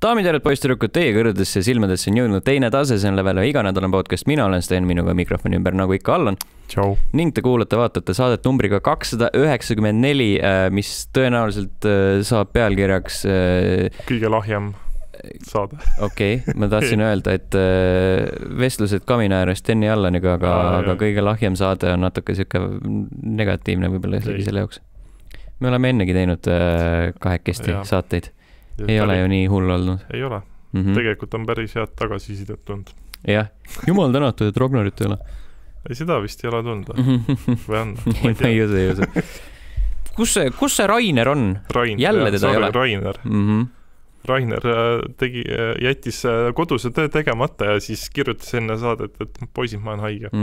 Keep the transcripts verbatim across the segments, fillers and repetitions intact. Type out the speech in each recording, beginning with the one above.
Daamid ja poistirükud, teie kõrgedesse ja silmadesse on jõudnud teine tase, see on Level iga nädalan podcast. Mina olen Sten, minuga mikrofoni ümber nagu ikka Allan. Tšau. Ning te kuulate, vaatate saadet numbriga kakssada üheksakümmend neli, mis tõenäoliselt saab pealkirjaks... Kõige lahjem saade. Okei, okay, ma tahtsin öelda, et vestlused kamina ääres Steni Allaniga, aga, Aa, aga kõige lahjem saade on natuke siuke negatiivne võib-olla isegi selle jaoks. Me oleme ennegi teinud kahekesti ja. Saateid. Ei ole ju nii hull olnud. Ei ole. Mm-hmm. Tegelikult on päris head tagasisidet tulnud. Jah. Jumal tänatud, et Ragnarit ei ole. Ei, seda vist ei ole tulnud. Või on? Ma ei usu, ei usu. Kus see, kus see Rainer on? Rain, Jälle teda ei ole? Rainer. Mm-hmm. Rainer tegi, jättis koduse töö tegemata ja siis kirjutas enne saadet, et poisid, ma olen haige.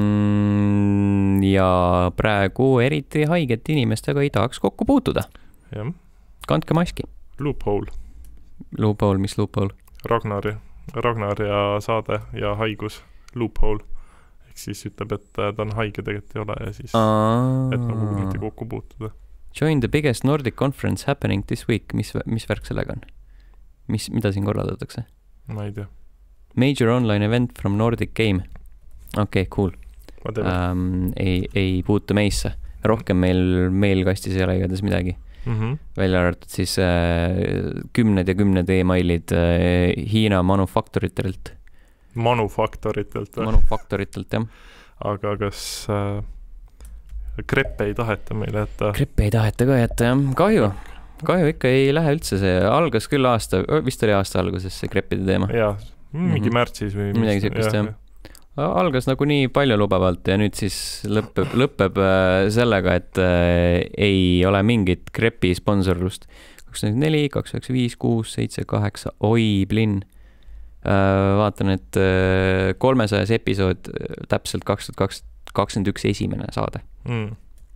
Mm, ja praegu eriti haiget inimestega ei tahaks kokku puutuda. Jah. Kandke maski. Loophole. Loophole, mis loophole? Ragnar, Ragnar ja saade ja haigus. Loophole. Ehk siis ütleb, et ta on haige tegelikult ei ole ja siis Aa. Et nagu mitte kokku puutuda. Join the biggest Nordic conference happening this week. Mis, mis värk sellega on? Mis, mida siin korraldatakse? Ma ei tea. Major online event from Nordic Game. Okei, okay, cool. Um, ei, ei puutu meisse. Rohkem meil mailkastis ei ole igatahes midagi. Mm-hmm. Välja arvatud siis äh, kümned ja kümned e-mailid äh, Hiina manufaktoritelt. Manufaktoritelt? Manufaktoritelt, jah. Aga kas äh, kreppe ei taheta meile jätta? Kreppe ei taheta ka jätta, jah. Kahju. Kahju ikka ei lähe üldse see. Algas küll aasta, vist oli aasta alguses see kreppide teema. Jaa, mingi mm-hmm. märtsis või midagi sikust, jah. Algas nagu nii palju lubavalt ja nüüd siis lõpeb, lõpeb sellega, et äh, ei ole mingit krepi sponsorlust. kaks tuhat neli, kaks tuhat viis, kuus, seitse, kaheksa, oi, blin. Äh, vaatan, et äh, kolmesajas episood, täpselt kaks tuhat kakskümmend üks esimene saade. Mm.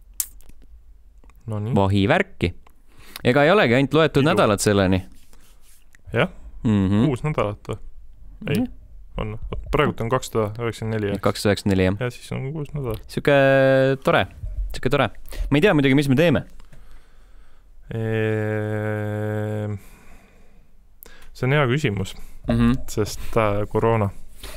No nii. Vahi värki. Ega ei olegi ainult loetud Ilu. Nädalad selleni. Jah, mm-hmm. kuus nädalat või? Ei. Mm-hmm. On. Praegult on kakssada üheksakümmend neli. kakssada üheksakümmend neli, jah. Ja siis on kuus nädal. Siuke tore. Siuke tore. Ma ei tea muidugi, mis me teeme. Eee... See on hea küsimus, mm-hmm. sest äh, koroona.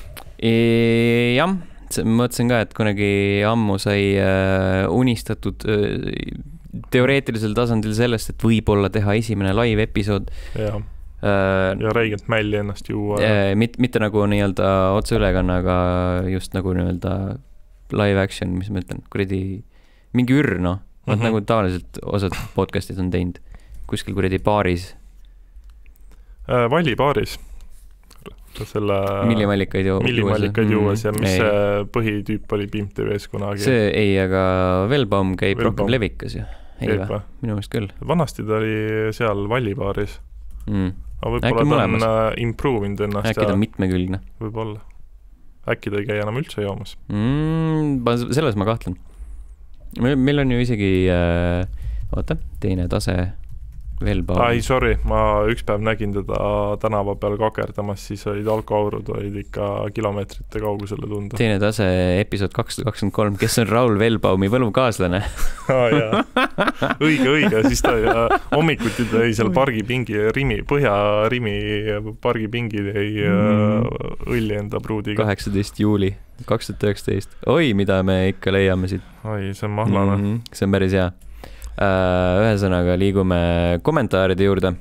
E- jah, ma mõtlesin ka, et kunagi ammu sai äh, unistatud äh, teoreetilisel tasandil sellest, et võib-olla teha esimene live episood. Jah. Ja reigelt mälli ennast juua. Mit, mitte nagu nii-öelda otseülekanne, aga just nagu nii-öelda live action, mis ma ütlen, kuredi mingi ür, no. Vaat mm-hmm. nagu tavaliselt osad podcastid on teinud kuskil kuredi baaris. Äh, Valli baaris. Selle millimallikaid juues. Millimallikaid juues ja mis ei. See põhitüüp oli Pimp T V-s kunagi? See ei, aga Velbaum käib Velbaum. Rohkem levikas ju. Ei või? Minu mõist küll. Vanasti ta oli seal Valli baaris. Mm. Aga võib-olla ta on improvinud ennast. Äkki ta on mitmekülgne. Võib-olla. Äkki ta ei käi enam üldse joomas. Mm, selles ma kahtlen. Meil on ju isegi, äh, oota, teine tase Velbaum. Ai, sorry, ma üks päev nägin teda tänava peal kakerdamas, siis olid alkoaurud, olid ikka kilomeetrite kaugusele tunda. Teine tase, episood kakssada kakskümmend kolm, kes on Raul Velbaumi võluvkaaslane? Ah, jaa. Õige, õige, siis ta hommikuti tõi seal pargipingi, Rimi, Põhja-Rimi pargipingi tõi mm. õlli enda pruudiga. kaheksateist juuli kaks tuhat üheksateist. Oi, mida me ikka leiame siit. Oi, see on mahlane. Mm-hmm. See on päris hea. Ühesõnaga liigume kommentaaride juurde.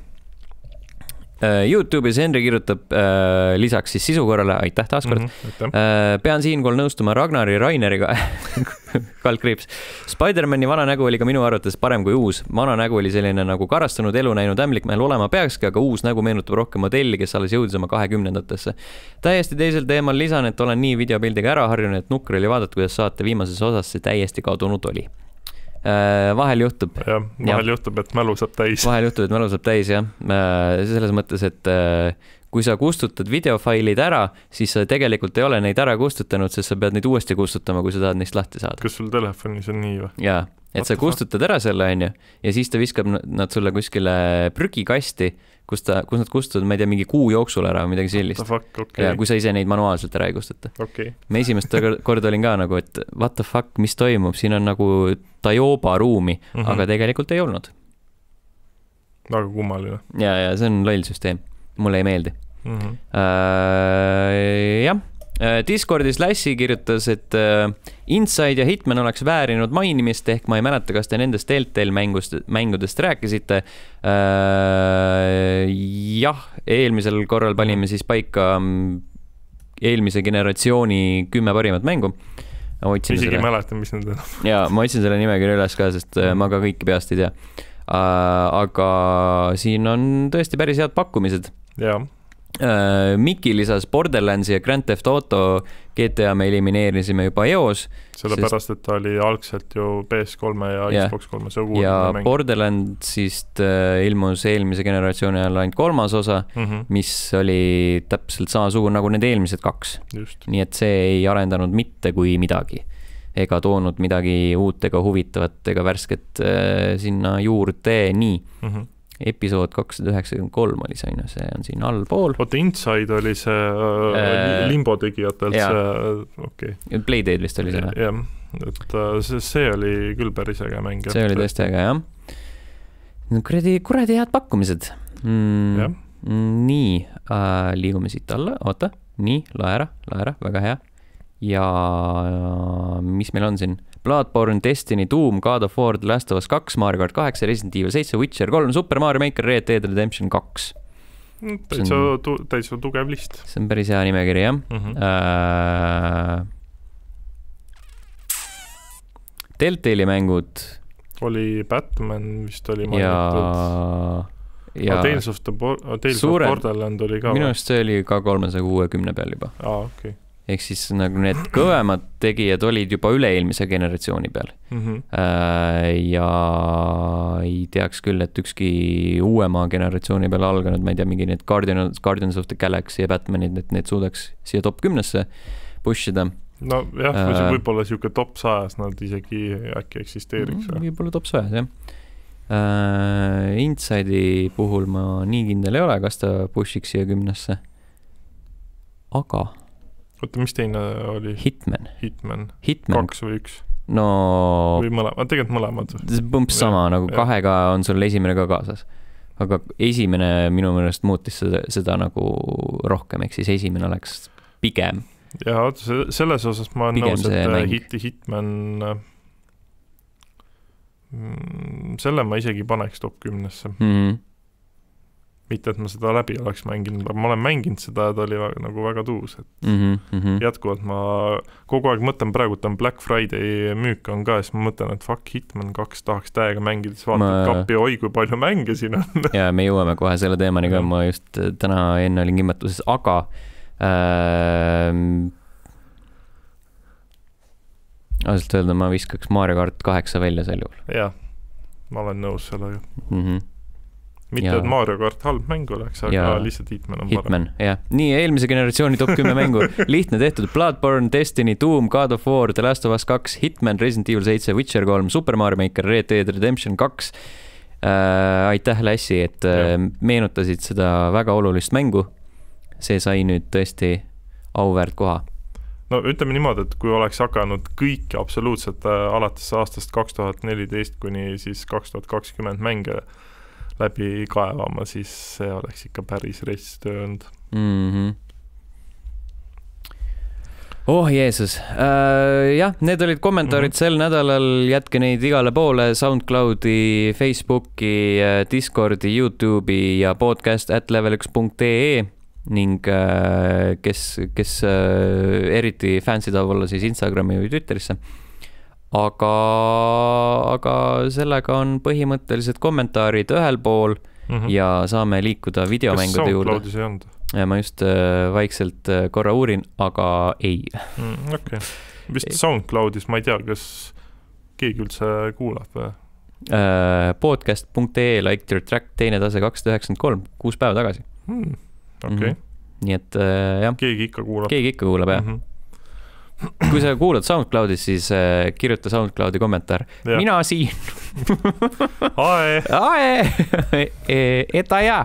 YouTube'is Henri kirjutab äh, lisaks siis sisu korrale, aitäh taaskord. Mm-hmm, äh, pean siinkool nõustuma Ragnari Raineriga. Kalkriips. Spider-Mani vana nägu oli ka minu arvates parem kui uus. Vana nägu oli selline nagu karastunud elu näinud ämblikmehel olema peakski, aga uus nägu meenutab rohkem modelli, kes alles jõudis oma kahekümnendatesse. Täiesti teisel teemal lisan, et olen nii videopildiga ära harjunud, et nukker oli vaadata, kuidas saate viimases osas see täiesti kadunud oli. Vahel juhtub. Ja, vahel ja. juhtub, et mälu saab täis. Vahel juhtub, et mälu saab täis, jah. Selles mõttes, et kui sa kustutad videofailid ära, siis sa tegelikult ei ole neid ära kustutanud, sest sa pead neid uuesti kustutama, kui sa tahad neist lahti saada. Kas sul telefonis on nii või? Jaa, et sa kustutad ära selle, on ju, ja siis ta viskab nad sulle kuskile prügikasti, kus, ta, kus nad kustutavad, ma ei tea, mingi kuu jooksul ära või midagi sellist. Fuck, okay. Ja kui sa ise neid manuaalselt ära ei kustuta. Okay. Me esimest korda olin ka nagu, et what the fuck, mis toimub, siin on nagu Tajoba ruumi, mm-hmm. aga tegelikult ei olnud. Väga kummaline. Ja, ja see on loll süsteem. mulle ei meeldi mm. -hmm. Uh, jah, Discordis Lassi kirjutas, et uh, Inside ja Hitman oleks väärinud mainimist, ehk ma ei mäleta, kas te nendest Telltale mängust, mängudest rääkisite. Uh, jah, eelmisel korral panime siis paika eelmise generatsiooni kümme parimat mängu. Isegi selle... mäletan, mis need on. Ja ma otsin selle nimekirja üles ka, sest mm. ma ka kõiki peast ei tea. Uh, aga siin on tõesti päris head pakkumised. Jaa. Uh, Miki lisas Borderlandsi ja Grand Theft Auto G T A me elimineerisime juba eos. Sellepärast, sest... et ta oli algselt ju P S kolme ja yeah. Xbox kolme. Ja mäng. Borderlandsist uh, ilmus eelmise generatsiooni ajal ainult kolmas osa, mm -hmm. mis oli täpselt samasugune nagu need eelmised kaks. Just. Nii et see ei arendanud mitte kui midagi. Ega toonud midagi uut ega huvitavat ega värsket uh, sinna juurde nii. Mm -hmm. Episood kakssada üheksakümmend kolm oli see, see on siin allpool. Oota, Inside oli see äh, Limbo tegijatelt see, okei. Okay. Playdate vist oli see. Jah, et see, see oli küll päris äge mäng. See oli tõesti äge, jah. Kuradi, kuradi head pakkumised. Mm, jah. Nii, äh, liigume siit alla, oota, nii, laera, laera, väga hea. Ja mis meil on siin? Bloodborne, Destiny, Doom, God of War, The Last of Us kaks, Mario kart kaheksa, Resident Evil seitse, Witcher kolm, Super Mario Maker, Red Dead Redemption kaks. Täitsa, tu, täitsa tugev list. See on päris hea nimekiri, jah. Mm -hmm. äh, Telltale'i mängud. Oli Batman, vist oli mainitud. Ja, ja Tales of the Bo- Tales suurem, of Borderland oli ka. Minu arust see oli ka kolmesaja kuuekümne peal juba. Aa, okei. Okay. Ehk siis nagu need kõvemad tegijad olid juba üle-eelmise generatsiooni peal. Mm -hmm. Ja ei teaks küll, et ükski uuema generatsiooni peal alganud, ma ei tea, mingi need Guardians, Guardians of the Galaxy ja Batmanid, et need suudaks siia top kümnesse pushida. No jah, äh, võib-olla siuke top sajas nad isegi äkki eksisteeriks. Võib-olla top sajas, jah. Äh, Inside'i puhul ma nii kindel ei ole, kas ta pushiks siia kümnesse. Aga oota, mis teine oli? Hitman. Hitman. Hitman. Kaks või üks? No... Või mõlemad, tegelikult mõlemad. See põmps sama, ja, nagu ja. Kahega on sul esimene ka kaasas. Aga esimene minu meelest muutis seda, seda nagu rohkem, ehk siis esimene oleks pigem. Ja oota, selles osas ma olen nõus, et hit, Hitman... Selle ma isegi paneks top kümnesse. Mm-hmm. Mitte, et ma seda läbi oleks mänginud, aga ma olen mänginud seda ja ta oli väga, nagu väga tuus. Et mm -hmm. jätkuvalt ma kogu aeg mõtlen, praegu ta on Black Friday müük on ka ja siis ma mõtlen, et fuck, Hitman kaks tahaks täiega mängida, siis vaatad ma... kappi, oi kui palju mänge siin on. Ja me jõuame kohe selle teemani ka, ma just täna enne olin kimbatuses, aga äh, ausalt öelda ma viskaks Mario kart kaheksa välja sel juhul. Jah, ma olen nõus sellega. Mm -hmm. Mitte, ja. Et Mario kart halb mäng oleks, aga ja. Lihtsalt Hitman on Hitman, parem. Jah. Nii, eelmise generatsiooni top kümme mängu. Lihtne tehtud. Bloodborne, Destiny, Doom, God of War, The Last of Us kaks, Hitman, Resident Evil seitse, Witcher kolm, Super Mario Maker, Red Dead Redemption kaks. Äh, aitäh, Lassi, et äh, meenutasid seda väga olulist mängu. See sai nüüd tõesti auväärt koha. No ütleme niimoodi, et kui oleks hakanud kõik absoluutselt äh, alates aastast kaks tuhat neliteist kuni siis kaks tuhat kakskümmend mänge läbi kaevama, siis see oleks ikka päris rest töönd. Mm-hmm. Oh Jeesus. Äh, jah, need olid kommentaarid mm-hmm. sel nädalal. Jätke neid igale poole. SoundCloudi, Facebooki, Discordi, YouTube'i ja podcast at level üks punkt ee ning äh, kes, kes äh, eriti fansid olla siis Instagrami või Twitterisse. Aga, aga sellega on põhimõtteliselt kommentaarid ühel pool mm-hmm. ja saame liikuda videomängude juurde. Kas SoundCloudis ei olnud? Ja ma just äh, vaikselt äh, korra uurin, aga ei. Mm, okei. Okay. Vist SoundCloudis, ma ei tea, kas keegi üldse kuulab või? Äh, podcast punkt ee, Like Your Track, teine tase kakssada üheksakümmend kolm, kuus päeva tagasi. Mm, okei. Okay. Mm-hmm. Nii et äh, jah. Keegi ikka kuulab. Keegi ikka kuulab, jah. Mm-hmm. Kui sa kuulad SoundCloudis, siis äh, kirjuta SoundCloudi kommentaar. Ja. Mina siin. Ae. Ae. Eta ja.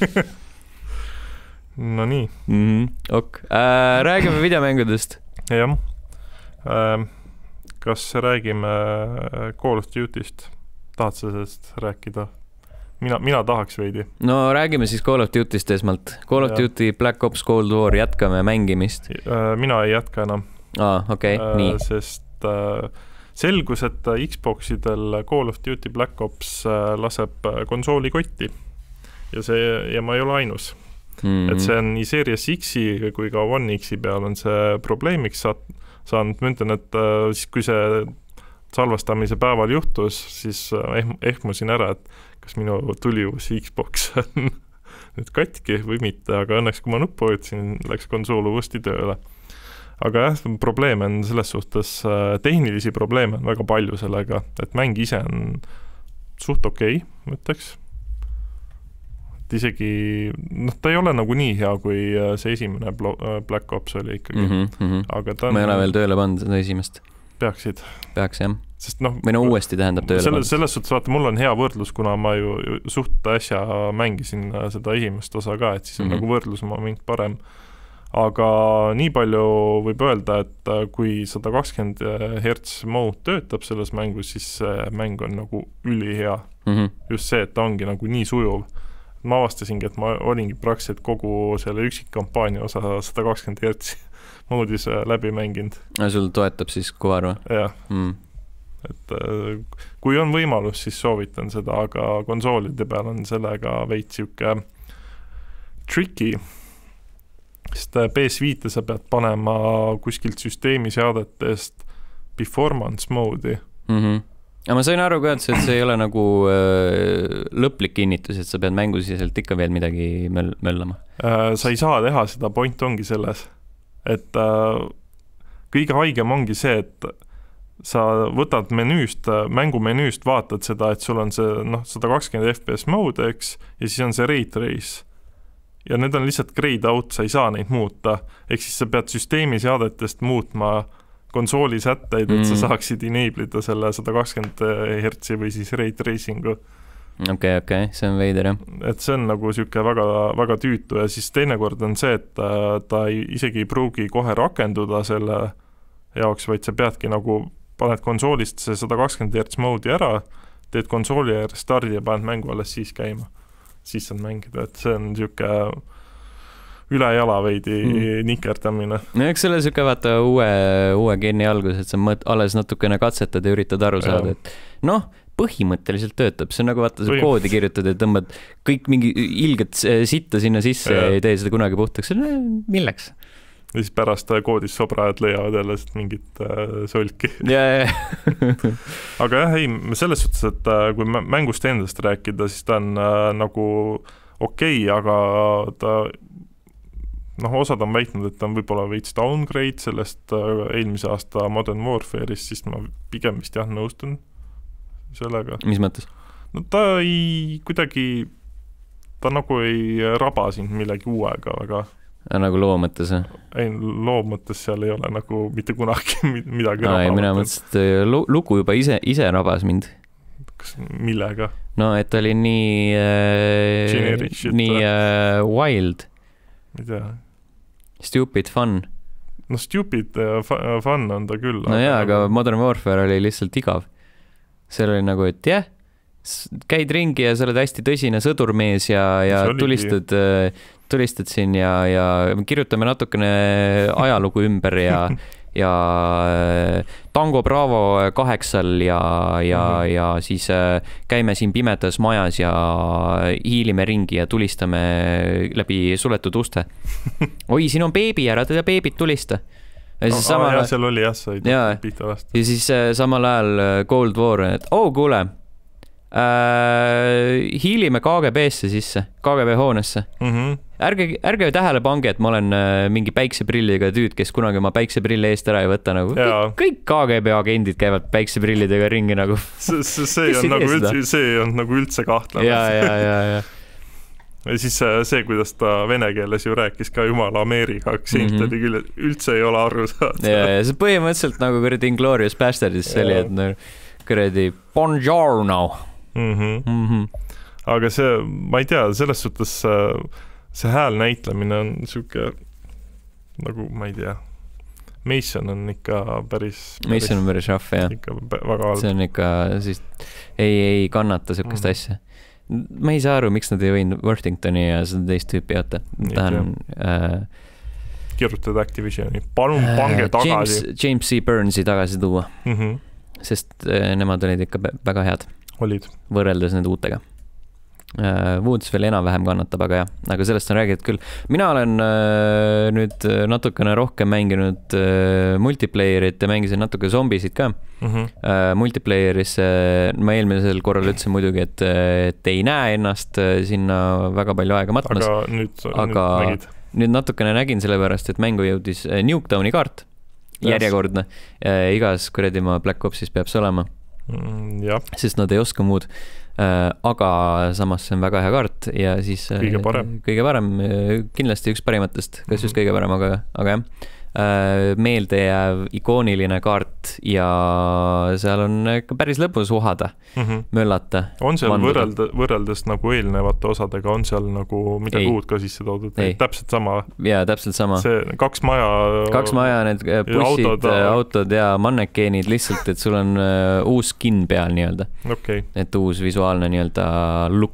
No nii. Mm-hmm. Ok. Äh, räägime videomängudest. Jah. Äh, kas räägime Call of Duty'st? Tahad sa sellest rääkida? mina, mina tahaks veidi. No räägime siis Call of Duty'st esmalt. Call of ja. Duty Black Ops Cold War, jätkame mängimist. Mina ei jätka enam. Aa, okei, okay, nii. Sest selgus, et Xboxidel Call of Duty Black Ops laseb konsooli kotti. Ja, see, ja ma ei ole ainus. Mm-hmm. Et see on nii Series X-i kui ka One X-i peal on see probleemiks saanud. Ma ütlen, et siis kui see salvastamise päeval juhtus, siis ehmusin ära, et kas minu tulivus Xbox on nüüd katki või mitte, aga õnneks kui ma nuppu võtsin, läks konsool uuesti tööle. Aga jah, probleeme on selles suhtes, tehnilisi probleeme on väga palju sellega, et mäng ise on suht okei, okay, mõtleks. Et isegi, noh, ta ei ole nagu nii hea, kui see esimene Black Ops oli ikkagi. Mm -hmm. Aga ta on... Ma ei ole veel tööle pannud seda esimest. Peaksid. Peaks, jah. Sest noh, või no uuesti tähendab tööle selle, selles suhtes, vaata, mul on hea võrdlus, kuna ma ju suht äsja mängisin seda esimest osa ka, et siis on mm -hmm. nagu võrdlus oma mingi parem. Aga nii palju võib öelda, et kui sada kakskümmend hertz mode töötab selles mängus, siis see mäng on nagu ülihea. Mm -hmm. Just see, et ta ongi nagu nii sujuv. Ma avastasingi, et ma olingi praktiliselt kogu selle üksikkampaania osa sada kakskümmend hertz moodis läbi mänginud. Ja sul toetab siis kuvar või? Jah. Mm. Et kui on võimalus, siis soovitan seda, aga konsoolide peal on sellega veits siuke tricky. Sest P S viis sa pead panema kuskilt süsteemiseadetest performance mode'i. Mm-hmm. Ja ma sain aru ka, et see ei ole nagu äh, lõplik kinnitus, et sa pead mängusiselt ikka veel midagi möll- möllama. Äh, sa ei saa teha seda, point ongi selles, et äh, kõige haigem ongi see, et sa võtad menüüst, mängumenüüst vaatad seda, et sul on see noh, sada kakskümmend F P S mode, eks, ja siis on see ray trace. Ja need on lihtsalt grayed out, sa ei saa neid muuta. Ehk siis sa pead süsteemiseadetest muutma konsooli sätteid, et mm. sa saaksid enableda selle sada kakskümmend hertsi või siis ray tracingu. Okei, okay, okei, okay. See on veider, jah. Et see on nagu siuke väga, väga tüütu ja siis teinekord on see, et ta ei, isegi ei pruugi kohe rakenduda selle jaoks, vaid sa peadki nagu paned konsoolist see sada kakskümmend hertz mode'i ära, teed konsooli ja restardi ja paned mängu alles siis käima. Siis saad mängida, et see on siuke üle jala veidi mm. nikerdamine. No eks selle siuke vaata uue, uue geeni algus, et sa mõt, alles natukene katsetad ja üritad aru saada, et noh, põhimõtteliselt töötab, see on nagu vaata, sa koodi kirjutad ja tõmbad kõik mingi ilget sitta sinna sisse ja, ja ei tee seda kunagi puhtaks, milleks? Ja siis pärast koodis sobrajad leiavad jälle mingit äh, solki. Yeah, yeah. Aga jah, ei, selles suhtes, et äh, kui mängust endast rääkida, siis ta on äh, nagu okei, okay, aga ta noh, osad on väitnud, et ta on võib-olla veits downgrade sellest äh, eelmise aasta Modern Warfare'ist, siis ma pigem vist jah nõustun sellega. Mis mõttes? No ta ei kuidagi, ta nagu ei raba sind millegi uuega väga. Ja nagu loo mõttes, jah? Ei, loo mõttes seal ei ole nagu mitte kunagi midagi no, raba. Mina mõttes, et lugu juba ise, ise rabas mind. Kas millega? No, et oli nii, äh, nii äh, wild. Mida? Stupid fun. No stupid fun on ta küll. No jaa, aga nagu... Modern Warfare oli lihtsalt igav. Seal oli nagu, et jah, käid ringi ja sa oled hästi tõsine sõdurmees ja, ja tulistad, tulistad siin ja, ja kirjutame natukene ajalugu ümber ja, ja Tango Bravo kaheksal ja, ja, mm-hmm. ja siis käime siin pimedas majas ja hiilime ringi ja tulistame läbi suletud uste. Oi, siin on beebi, ära teda beebit tulista. Ja siis no, samal jah, seal oli jah, sai pihta vastu. Ja siis äh, samal ajal Cold War, et oh, kuule, äh, hiilime K G B-sse sisse, K G B hoonesse. Mm-hmm. Ärge, ärge tähele pange, et ma olen äh, mingi päikseprilliga tüüd, kes kunagi oma päikseprille eest ära ei võta. Nagu. Kõik, kõik K G B agendid käivad päikseprillidega ringi. Nagu. See, see, see, on nagu üldse, see on nagu üldse kahtlane. Ja, ja, ja, ja. Ja siis see, kuidas ta vene keeles ju rääkis ka jumala Ameerika aktsent, mm-hmm. oli küll, üldse ei ole aru saada. Ja, ja see põhimõtteliselt nagu kuradi Inglourious Bastards oli, et no, kuradi Buongiorno. Mm-hmm. Mm-hmm. Aga see, ma ei tea, selles suhtes see hääl näitlemine on siuke, nagu ma ei tea, Mason on ikka päris... päris Mason on päris rahv, jah. Ikka väga halb. See on ikka, siis ei, ei kannata siukest mm. asja. ma ei saa aru, miks nad ei võinud Worthingtoni ja seda teist tüüpi jätta. Tahan äh, kirjutada Activisioni. Palun pange äh, tagasi. James, James C. Burnsi tagasi tuua. Mm -hmm. Sest äh, nemad olid ikka väga head. Olid. Võrreldes need uutega. Uh, Woods veel enam-vähem kannatab, aga jah, aga sellest on räägitud küll. Mina olen uh, nüüd natukene rohkem mänginud uh, multiplayerit ja mängisin natuke zombisid ka. Mm -hmm. uh, multiplayeris uh, ma eelmisel korral ütlesin muidugi, et, et ei näe ennast uh, sinna väga palju aega matmas. Aga nüüd, aga nüüd nägid? Nüüd natukene nägin sellepärast, et mängu jõudis uh, Nuketowni kaart. Yes. Järjekordne. Uh, igas kuradi ma Black Opsis peab see olema. Mm, jah. Sest nad ei oska muud. Uh, aga samas see on väga hea kaart ja siis kõige parem, kõige parem kindlasti üks parimatest, kas just kõige parem, aga, aga jah, uh, meeldejääv ikooniline kaart ja seal on ikka päris lõbus uhada, mm -hmm. möllata. On seal võrrelda, võrreldes nagu eelnevate osadega, on seal nagu midagi ei. uut ka sisse toodud? Täpselt sama? Jaa, täpselt sama. See kaks maja... Kaks maja, need bussid, autod, autod ja mannekeenid lihtsalt, et sul on uh, uus skin peal nii-öelda. Okay. Et uus visuaalne nii-öelda look.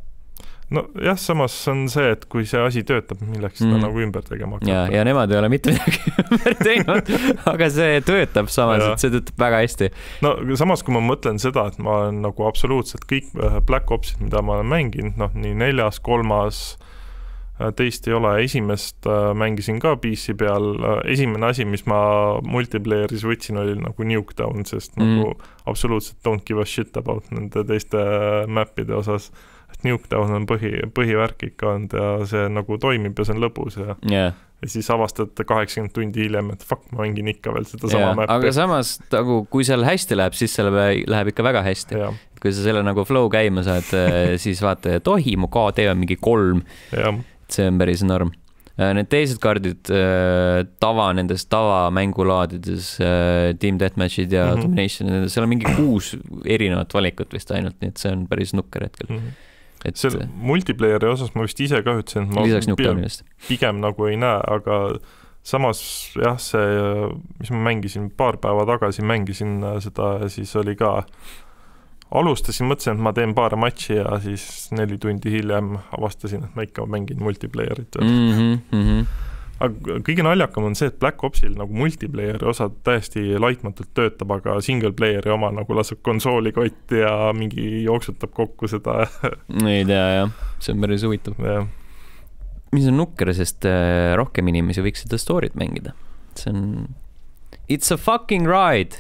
No jah, samas on see, et kui see asi töötab, milleks seda mm. nagu ümber tegema hakata. Ja, ja nemad ei ole mitte midagi ümber teinud, aga see töötab samas, ja. Et see töötab väga hästi. No samas, kui ma mõtlen seda, et ma olen nagu absoluutselt kõik Black Opsid, mida ma olen mänginud, noh, nii neljas, kolmas, teist ei ole, esimest mängisin ka P C peal. Esimene asi, mis ma multiplayeris võtsin, oli nagu Nuketown, sest mm. nagu absoluutselt don't give a shit about nende teiste mappide osas. Et Nuketown on põhi, põhivärk ikka olnud ja see nagu toimib ja see on lõbus ja, yeah. ja siis avastad kaheksakümmend tundi hiljem, et fuck, ma mängin ikka veel seda sama yeah. mappi. Aga samas, nagu, kui seal hästi läheb, siis seal läheb ikka väga hästi. Yeah. Kui sa selle nagu flow käima saad, siis vaata, et ohi, mu K D on mingi kolm. Yeah. See on päris norm. Need teised kaardid, tava nendes tavamängulaadides, Team Deathmatchid ja mm -hmm. Domination, seal on mingi kuus erinevat valikut vist ainult, nii et see on päris nukker hetkel. Mm -hmm. Et seal multiplayeri osas ma vist ise ka ütlesin, et ma pigem, pigem nagu ei näe, aga samas jah, see, mis ma mängisin paar päeva tagasi, mängisin seda ja siis oli ka alustasin, mõtlesin, et ma teen paar matši ja siis neli tundi hiljem avastasin, et ma ikka mängin multiplayerit. Mm -hmm. Aga kõige naljakam on see, et Black Opsil nagu multiplayeri osa täiesti laitmatult töötab, aga single playeri oma nagu laseb konsooli kotti ja mingi jooksutab kokku seda. Ei tea, jah. See on päris huvitav. Ja. Mis on nukker, sest rohkem inimesi võiks seda story't mängida. See on... It's a fucking ride!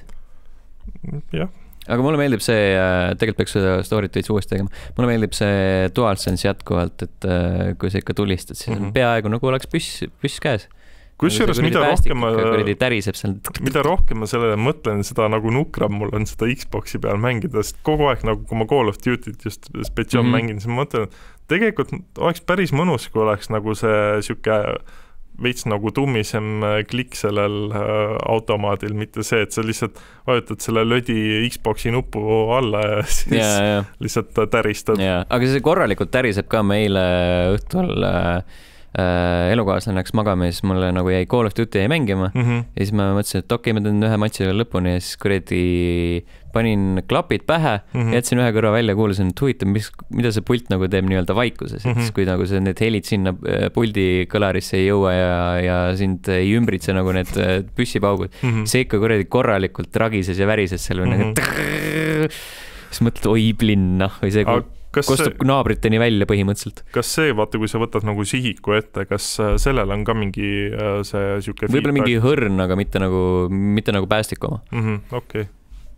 Jah. Aga mulle meeldib see, tegelikult peaks seda story't veits uuesti tegema, mulle meeldib see DualSense jätkuvalt, et kui sa ikka tulistad, siis mm -hmm. peaaegu nagu oleks püss, püss käes. Kusjuures mida rohkem ma, seal... mida rohkem ma sellele mõtlen, seda nagu nukram mul on seda Xboxi peal mängida, sest kogu aeg nagu kui ma Call of Duty't just spetsiaal mm -hmm. mängin, siis ma mõtlen, tegelikult oleks päris mõnus, kui oleks nagu see süke veits nagu tummisem klikk sellel automaadil, mitte see, et sa lihtsalt vajutad selle lödi Xboxi nupu alla ja siis ja, ja. lihtsalt täristad. Aga see korralikult täriseb ka meile õhtul äh, elukaaslane läks magama ja siis mulle nagu jäi Call of Duty jäi mängima mm -hmm. ja siis ma mõtlesin, et okei, okay, ma teen ühe matši lõpuni ja siis kuradi panin klapid pähe mm, -hmm. jätsin ühe kõrva välja, kuulasin, et huvitav, mis, mida see pult nagu teeb nii-öelda vaikuses, et mm -hmm. kui nagu see, need helid sinna puldi kõlarisse ei jõua ja, ja sind ei ümbritse nagu need püssipaugud, mm -hmm. see ikka kuradi korralikult ragises ja värises seal mm -hmm. nagu siis mõtled, oi plinna või see Aga kostub see, naabriteni välja põhimõtteliselt. Kas see, vaata, kui sa võtad nagu sihiku ette, kas sellel on ka mingi see siuke võib-olla mingi hõrn, aga mitte nagu, mitte nagu päästik oma. Mm -hmm, okei. Okay.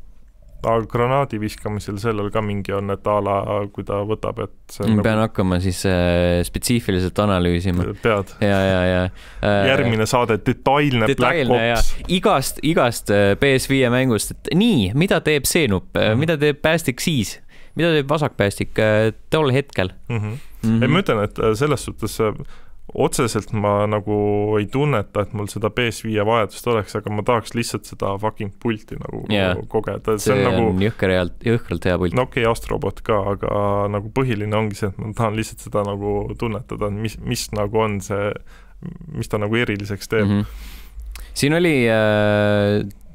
Aga granaadi viskamisel sellel ka mingi on, et a la, kui ta võtab, et see on pean nagu... hakkama siis äh, spetsiifiliselt analüüsima. Pead. Ja, ja, ja. Äh, Järgmine saade, detailne, detailne Black Ops. Igast, igast P S viie mängust, et nii, mida teeb see nupp, mm -hmm. mida teeb päästik siis? Mida teeb vasakpäästik tol hetkel? Mm -hmm. Mm -hmm. Ei, ma ütlen, et selles suhtes otseselt ma nagu ei tunneta, et mul seda P S viie vajadust oleks, aga ma tahaks lihtsalt seda fucking pulti nagu yeah. kogeda. See, see on, on nagu, jõhker, jõhkralt hea pult. No okei, okay, Astrobot ka, aga nagu põhiline ongi see, et ma tahan lihtsalt seda nagu tunnetada, mis, mis nagu on see, mis ta nagu eriliseks teeb. Mm -hmm. Siin oli äh,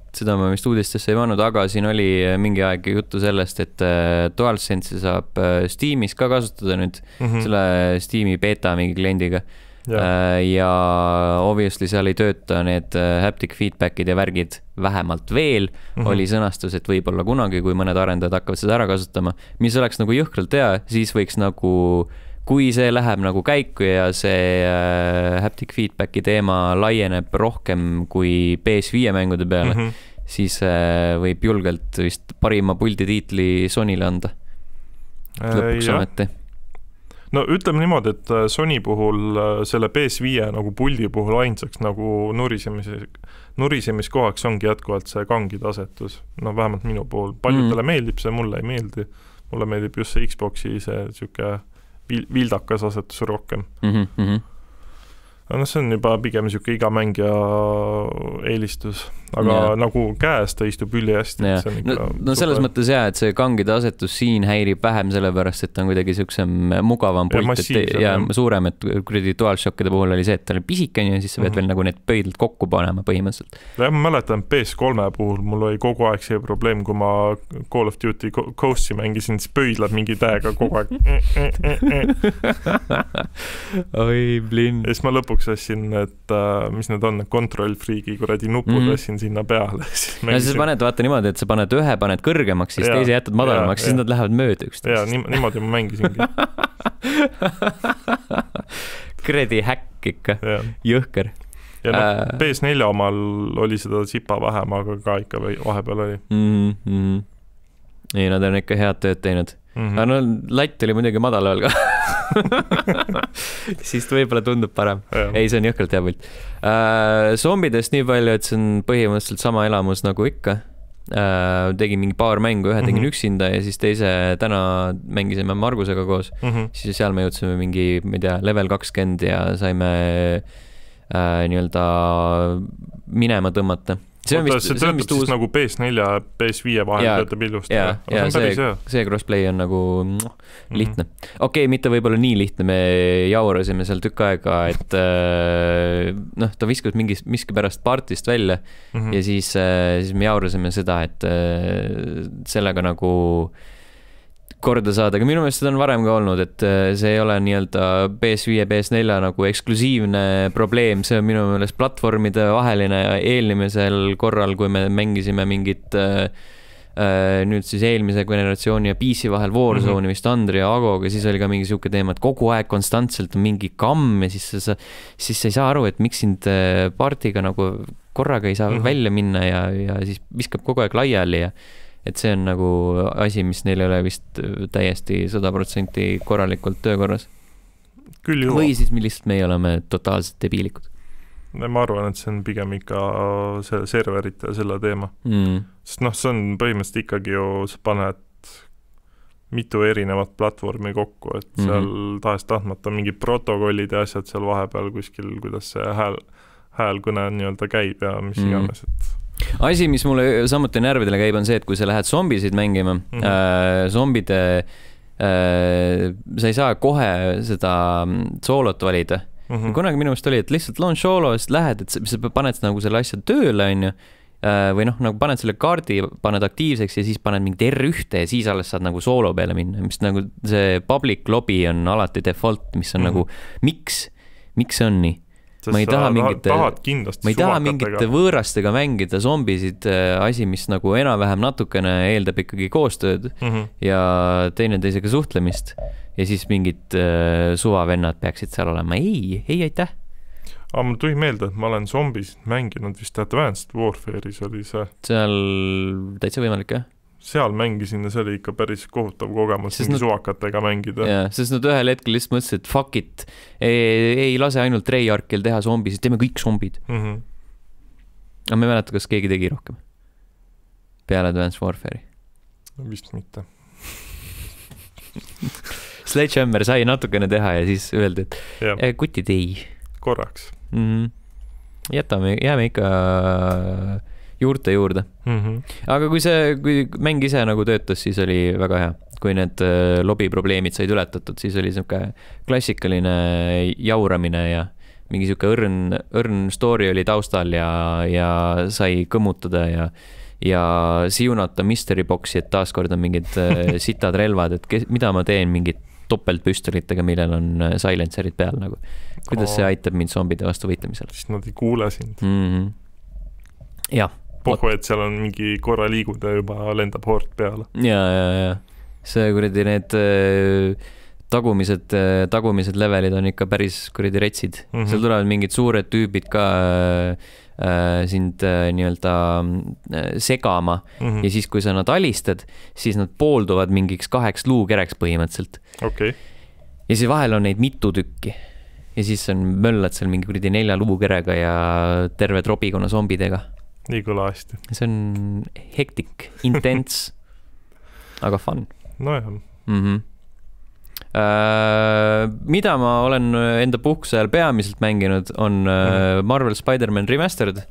seda ma vist uudistesse ei pannud, aga siin oli mingi aeg juttu sellest, et DualSense'i saab Steamis ka kasutada nüüd mm -hmm. selle Steam'i beta mingi kliendiga. Ja. ja obviously seal ei tööta need haptic feedback'id ja värgid vähemalt veel. Mm -hmm. Oli sõnastus, et võib-olla kunagi, kui mõned arendajad hakkavad seda ära kasutama, mis oleks nagu jõhkralt hea, siis võiks nagu, kui see läheb nagu käiku ja see haptic feedback'i teema laieneb rohkem kui P S viie mängude peale, mm -hmm. siis võib julgelt vist parima puldi tiitli Sonyle anda. Lõpuks ometi. No ütleme niimoodi, et Sony puhul selle P S viie nagu puldi puhul ainsaks nagu nurisemise, nurisemiskohaks ongi jätkuvalt see kangide asetus. No vähemalt minu puhul. Paljudele mm. meeldib see, mulle ei meeldi. Mulle meeldib just see Xboxi see siuke vildakas asetus rohkem. Mm -hmm. No see on juba pigem siuke iga mängija eelistus. Aga ja. Nagu käes ta istub üli hästi. No, no selles super. Mõttes jah, et see kangide asetus siin häirib vähem sellepärast, et ta on kuidagi siuksem mugavam pult ja, et, ja suurem, et kuradi DualShockide puhul oli see, et ta oli pisikene ja siis sa pead mm -hmm. veel nagu need pöidlad kokku panema põhimõtteliselt. Ja ma mäletan P S kolme puhul mul oli kogu aeg see probleem, kui ma Call of Duty Ghost'i mängisin, siis pöidlad mingi täega kogu aeg. Oi, blin. Ja siis ma lõpuks lässin, et mis need on, Control Freak'i kuradi nupud mm -hmm. lässin sinna peale. Siis ja siis paned vaata niimoodi, et sa paned ühe, paned kõrgemaks, siis ja, teise jätad madalamaks, siis ja. Nad lähevad mööda üksteist. Jaa, niimoodi ma mängisingi. Kredi häkk ikka, ja. Jõhker. Ja no, äh... P S neljä omal oli seda sipa vähem, aga ka ikka vahepeal oli. Mm -hmm. Ei, nad on ikka head tööd teinud. Mm -hmm. Aga no latt oli muidugi madal ka. Siis võib-olla tundub parem. Ja. Ei, see on jõhkralt hea pilt. Äh, zombidest nii palju, et see on põhimõtteliselt sama elamus nagu ikka. Äh, tegin mingi paar mängu, ühe tegin mm -hmm. üksinda ja siis teise täna mängisime Margusega koos. Mm -hmm. Siis seal me jõudsime mingi, ma ei tea, level kakskümmend ja saime äh, nii-öelda minema tõmmata. See, on vist, see töötab see siis uus... nagu P S neljä ja P S viie vahel töötab ilusti. Ja, ja see, see crossplay on nagu mm, lihtne. Mm -hmm. Okei, okay, mitte võib-olla nii lihtne, me jaurasime seal tükk aega, et noh, ta viskus mingi, miski pärast partist välja mm -hmm. ja siis, siis me jaurasime seda, et sellega nagu korda saada, aga minu meelest seda on varem ka olnud, et see ei ole nii-öelda P S viie, P S neljä nagu eksklusiivne probleem, see on minu meelest platvormide vaheline ja eelmisel korral, kui me mängisime mingit äh, nüüd siis eelmise generatsiooni ja P C vahel Warzone'i mm -hmm. vist Andri ja Agoga, siis oli ka mingi siuke teema, et kogu aeg konstantselt on mingi kamm ja siis sa, siis sa ei saa aru, et miks sind partiga nagu korraga ei saa mm -hmm. välja minna ja, ja siis viskab kogu aeg laiali ja et see on nagu asi, mis neil ei ole vist täiesti sada protsenti korralikult töökorras. Küll juba. Või siis millist meie oleme totaalselt debiilikud. Ma arvan, et see on pigem ikka see serverite ja selle teema. Mm. Sest noh, see on põhimõtteliselt ikkagi ju, sa paned mitu erinevat platvormi kokku, et seal mm-hmm. tahes tahtmata mingid protokollid ja asjad seal vahepeal kuskil, kuidas see hääl, häälkõne nii-öelda käib ja mis mm-hmm. iganes, et asi, mis mulle samuti närvidele käib, on see, et kui sa lähed zombisid mängima, mm -hmm. äh, zombide äh, sa ei saa kohe seda soolot valida. Mm -hmm. Kunagi minu meelest oli, et lihtsalt launch solo, siis lähed, et sa paned nagu selle asja tööle, on ju, äh, või noh, nagu paned selle kaardi, paned aktiivseks ja siis paned mingit R üks ja siis alles saad nagu soolo peale minna, mis nagu see public lobby on alati default, mis on mm -hmm. nagu, miks, miks see on nii? Sest ma ei taha mingite, ma ei taha mingite võõrastega mängida zombisid, asi, mis nagu enam-vähem natukene eeldab ikkagi koostööd mm -hmm. ja teineteisega suhtlemist ja siis mingid äh, suvavennad peaksid seal olema. Ei, ei aitäh. Aga mul tuli meelde, et ma olen zombisid mänginud vist Advanced Warfare'is oli see. Seal täitsa võimalik, jah? Seal mängisin ja see oli ikka päris kohutav kogemus mingi nad, suvakatega mängida. Jaa, sest nad ühel hetkel lihtsalt mõtlesid, et fuck it, ei, ei lase ainult Treyarchil teha zombisid, teeme kõik zombid. Mm -hmm. Aga ma ei mäleta, kas keegi tegi rohkem peale Advanced Warfare'i. Vist mitte. Sledgehammer sai natukene teha ja siis öeldi, et ja. kutid ei. Korraks. Mm -hmm. Jätame, jääme ikka juurte juurde. Mm -hmm. Aga kui see, kui mäng ise nagu töötas, siis oli väga hea. Kui need lobi probleemid said ületatud, siis oli siuke klassikaline jauramine ja mingi siuke õrn, õrn story oli taustal ja, ja sai kõmmutada ja, ja siunata mystery box'i, et taaskord on mingid sitad relvad, et kes, mida ma teen mingid topeltpüstolitega, millel on silencerid peal nagu. Kuidas see aitab mind zombide vastu võitlemisel? Siis nad ei kuule sind. Mm-hmm. Jah. Pohhu, et seal on mingi korra liigud ja juba lendab hord peale. Ja, ja, ja. See kuradi need tagumised, tagumised levelid on ikka päris kuradi retsid. Mm-hmm. Seal tulevad mingid suured tüübid ka äh, sind äh, nii-öelda äh, segama mm-hmm. ja siis, kui sa nad alistad, siis nad poolduvad mingiks kaheks luukereks põhimõtteliselt. Okay. Ja siis vahel on neid mitu tükki. Ja siis on möllad seal mingi kuradi nelja luukerega ja terve trobikonna zombidega. Nii kõla hästi. See on hektik, intense, aga fun. No jah. Mm-hmm. Uh, mida ma olen enda puhkuse ajal peamiselt mänginud, on uh, Marvel Spider-Man Remastered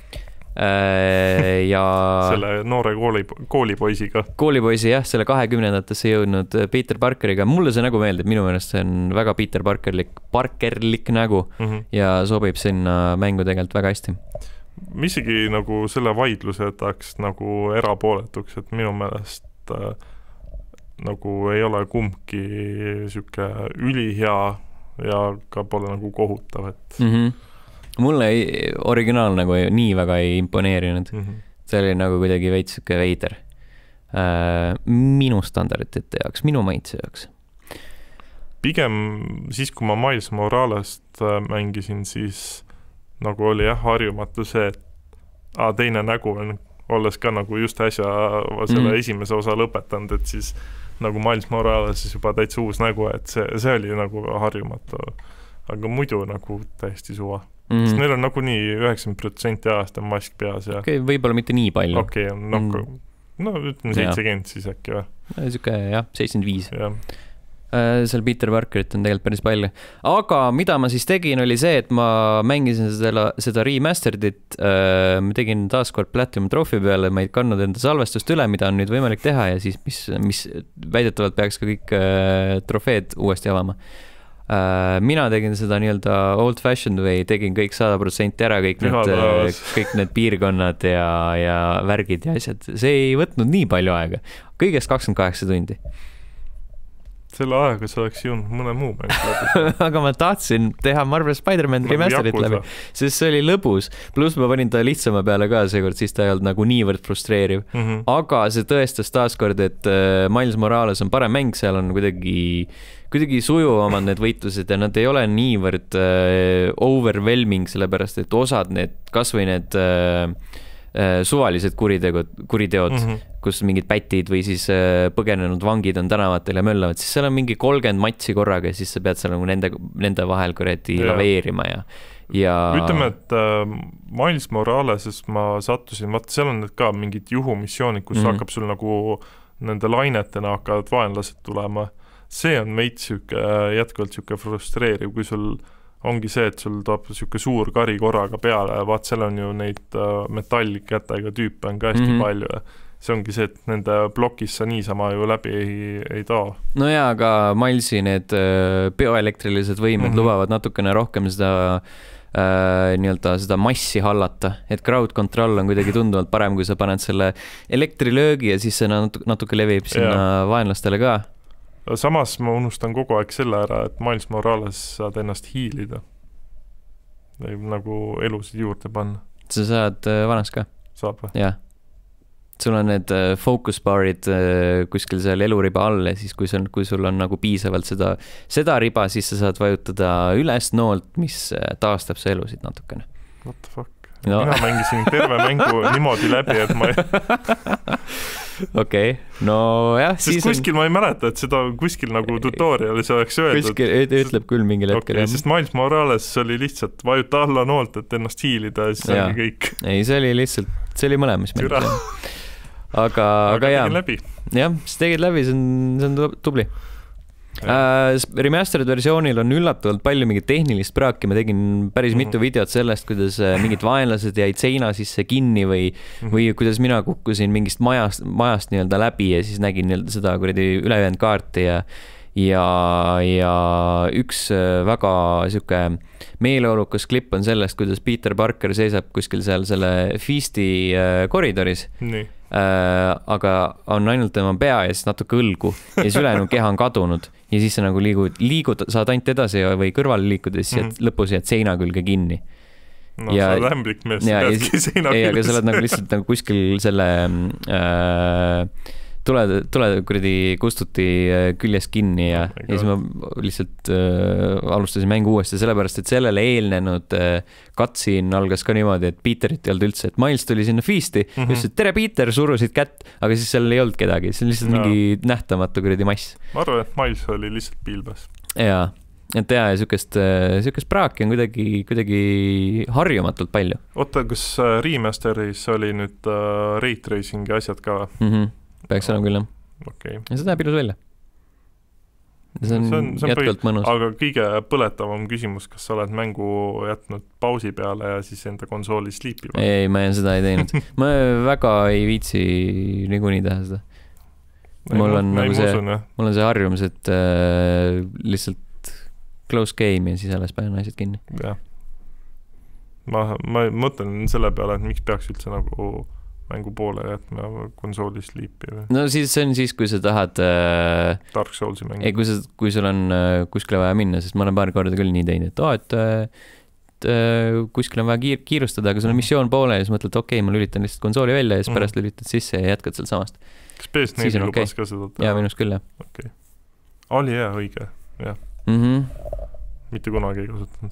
uh, ja selle noore kooli, koolipoisiga. Koolipoisi, jah, selle kahekümnendatesse jõudnud Peter Parkeriga. Mulle see nägu meeldib, minu meelest see on väga Peter Parkerlik, Parkerlik nägu mm-hmm. ja sobib sinna mängu tegelikult väga hästi. Ma isegi nagu selle vaidluse tahaks nagu erapooletuks, et minu meelest äh, nagu ei ole kumbki siuke ülihea ja ka pole nagu kohutav, et mm-hmm. mulle ei, originaal nagu ei, nii väga ei imponeerinud mm-hmm. see oli nagu kuidagi veits siuke veider äh, minu standardite jaoks, minu maitse jaoks. Pigem siis, kui ma Miles Moralest mängisin, siis nagu oli jah harjumatu see, et a, teine nägu on, olles ka nagu just äsja selle mm. esimese osa lõpetanud, et siis nagu Miles Morales siis juba täitsa uus nägu, et see, see oli nagu harjumatu, aga muidu nagu täiesti suva. Mm. Sest neil on nagu nii üheksakümmend protsenti ajast on mask peas ja okay, võib-olla mitte nii palju. Okei, okay, no, mm. no ütleme seitsekümmend siis äkki või? Siuke jah, seitsekümmend viis. Jah. Seal Peter Parkerit on tegelikult päris palju. Aga mida ma siis tegin, oli see, et ma mängisin seda, seda remasteredit. Ma tegin taaskord Platinum Trophy peale, ma ei kandnud enda salvestust üle, mida on nüüd võimalik teha ja siis mis, mis väidetavalt peaks ka kõik trofeed uuesti avama. Mina tegin seda nii-öelda old fashioned way, tegin kõik sada protsenti ära, kõik need, kõik need piirkonnad ja, ja värgid ja asjad. See ei võtnud nii palju aega. Kõigest kakskümmend kaheksa tundi. Selle aega sa oleks jõudnud mõne muu mäng läbi. Aga ma tahtsin teha Marvel Spider-Man remasterit läbi, sest see oli lõbus. Pluss ma panin ta lihtsama peale ka seekord, siis ta ei olnud nagu niivõrd frustreeriv. Mm-hmm. Aga see tõestas taaskord, et Miles Morales on parem mäng, seal on kuidagi, kuidagi sujuvamad need võitlused ja nad ei ole niivõrd uh, overwhelming, sellepärast et osad need, kas või need uh, suvalised kuritegud, kuriteod, mm-hmm. kus mingid pätid või siis põgenenud vangid on tänavatel ja möllavad, siis seal on mingi kolmkümmend matsi korraga ja siis sa pead seal nagu nende, nende vahel kuradi laveerima ja, ja... Ütleme, et äh, Miles Moraleses ma sattusin, vaata seal on need ka mingid juhumissioonid, kus mm-hmm. hakkab sul nagu nende lainetena hakkavad vaenlased tulema. See on veits siuke, jätkuvalt siuke frustreeriv, kui sul ongi see, et sul toob siuke suur kari korraga peale ja vaat seal on ju neid uh, metallkätega tüüpe on ka hästi mm-hmm. palju ja see ongi see, et nende blokis sa niisama ju läbi ei, ei too. No jaa, aga Milesi need uh, bioelektrilised võimed mm-hmm. lubavad natukene rohkem seda uh, nii-öelda seda massi hallata, et crowd control on kuidagi tunduvalt parem, kui sa paned selle elektrilöögi ja siis see natuke, natuke levib sinna yeah. vaenlastele ka. Samas ma unustan kogu aeg selle ära, et Miles Morales saad ennast hiilida. Nagu elusid juurde panna. Sa saad vanaks ka? Saab või? Jah. Sul on need focus barid kuskil seal eluriba all ja siis kui sul, kui sul on nagu piisavalt seda, seda riba, siis sa saad vajutada üles noolt, mis taastab sa elusid natukene. What the fuck? No. Mina mängisin terve mängu niimoodi läbi, et ma ei... Okei, okay. No jah, sest siis kuskil on... ma ei mäleta, et seda kuskil nagu tutorialis oleks öeldud. Kuskil ütleb küll mingil hetkel. Okay, sest Miles Morales oli lihtsalt vajuta alla noolt, et ennast hiilida ja siis ja. Oli kõik. Ei, see oli lihtsalt, see oli mõlemas mäng. Aga, aga, aga jah, jah, see tegid läbi, see on, see on tubli. Uh, remastered versioonil on üllatavalt palju mingit tehnilist praaki, ma tegin päris mm-hmm. mitu videot sellest, kuidas mingid vaenlased jäid seina sisse kinni või, mm-hmm. või kuidas mina kukkusin mingist majast, majast nii-öelda läbi ja siis nägin nii-öelda seda kuradi ülejäänud kaarti ja ja, ja üks väga sihuke meeleolukas klipp on sellest, kuidas Peter Parker seisab kuskil seal selle Feasti koridoris. Nii. Aga on ainult tema pea ja siis natuke õlgu ja siis ülejäänud keha on kadunud ja siis sa nagu liigud, liigud, saad ainult edasi või kõrvale liikuda ja siis mm -hmm. lõpus jääd seina külge kinni. No ja, sa oled ämblik mees, sa peadki seina külge. Ei, aga sa oled nagu lihtsalt nagu kuskil selle äh, tule, tule kuradi kustuti küljes kinni ja, oh ja siis ma lihtsalt äh, alustasin mängu uuesti, sellepärast et sellele eelnenud äh, cutscene algas ka niimoodi, et Peterit ei olnud üldse, et Miles tuli sinna Feasti mm -hmm. just, et tere Peter, surusid kätt, aga siis seal ei olnud kedagi, see on lihtsalt no. mingi nähtamatu kuradi mass. Ma arvan, et Miles oli lihtsalt piilbas. Jaa, et jaa, ja sükest, sükest praaki on kuidagi, kuidagi harjumatult palju. Oota, kas remasteris oli nüüd uh, ray tracing ja asjad ka? Mhm. Peaks olema küll, jah. Okay. Ja see näeb ilus välja. See on, see on, see on jätkalt põhi, mõnus. Aga kõige põletavam küsimus, kas sa oled mängu jätnud pausi peale ja siis enda konsooli sleepima? Ei, ma seda ei teinud. Ma väga ei viitsi niikuinii teha seda. Mul on, no, nagu see, mul on see harjumus, et äh, lihtsalt close game ja siis alles panen asjad kinni. Jah. Ma, ma mõtlen selle peale, et miks peaks üldse nagu mängu poole jätma konsooli sleepi või? No siis see on siis, kui sa tahad äh, Dark Soulsi mängu. Ei, kui, sa, kui sul on äh, kuskile vaja minna, sest ma olen paar korda küll nii teinud, et oh, et, et äh, kuskil on vaja kiir, kiirustada, aga sul on missioon poole ja siis mõtled, okei, okay, ma lülitan lihtsalt konsooli välja ja siis mm. pärast lülitad sisse ja jätkad seal samast. Kas P S neli lubas okay. ka seda? Jaa, minust küll, jah. Okay. Oli hea, õige, jah. Mm -hmm. Mitte kunagi ei kasutanud.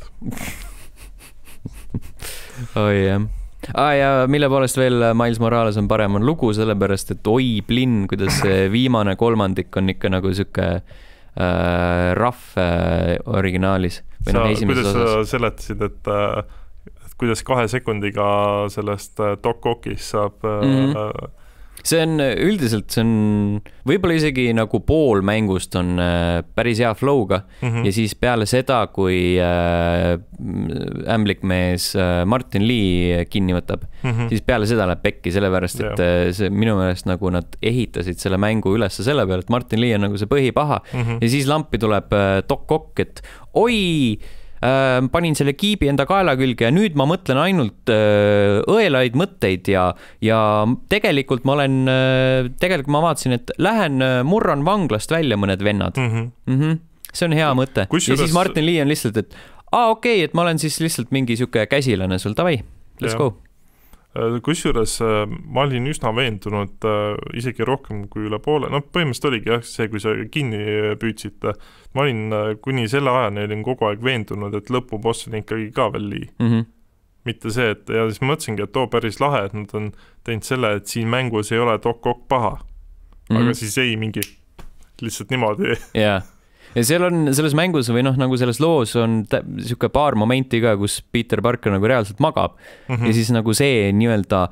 Oi, jah. Ah, ja mille poolest veel Miles Morales on parem on lugu, sellepärast, et oi plinn, kuidas see viimane kolmandik on ikka nagu siuke äh, rahv äh, originaalis. Sa, no, kuidas osas. Sa seletasid, et, et kuidas kahe sekundiga sellest Doc Ockist saab mm. äh, see on üldiselt, see on võib-olla isegi nagu pool mängust on äh, päris hea flow'ga mm -hmm. ja siis peale seda, kui äh, ämblikmees äh, Martin Lee kinni võtab, mm -hmm. siis peale seda läheb pekki, sellepärast et äh, see minu meelest nagu nad ehitasid selle mängu ülesse selle peale, et Martin Lee on nagu see põhipaha mm -hmm. ja siis lampi tuleb äh, Doc Ock, et oi, Äh, panin selle kiibi enda kaela külge ja nüüd ma mõtlen ainult äh, õelaid mõtteid ja, ja tegelikult ma olen, äh, tegelikult ma vaatasin, et lähen äh, murran vanglast välja mõned vennad. Mm -hmm. Mm -hmm. See on hea mõte. Kus ja juures... siis Martin Lee on lihtsalt, et aa, okei, okay, et ma olen siis lihtsalt mingi siuke käsilane sul, davai, let's ja. Go. Kusjuures ma olin üsna veendunud isegi rohkem kui üle poole, no põhimõtteliselt oligi jah, see, kui sa kinni püüdsid, ma olin kuni selle ajani olin kogu aeg veendunud, et lõpuboss on ikkagi ka veel Lee. Mm -hmm. Mitte see, et ja siis mõtlesingi, et too päris lahe, et nad on teinud selle, et siin mängus ei ole Doc Ock paha. Mm -hmm. Aga siis ei mingi lihtsalt niimoodi. Jaa. Yeah. Ja seal on selles mängus või noh, nagu selles loos on siuke paar momenti ka, kus Peter Parker nagu reaalselt magab mm -hmm. ja siis nagu see nii-öelda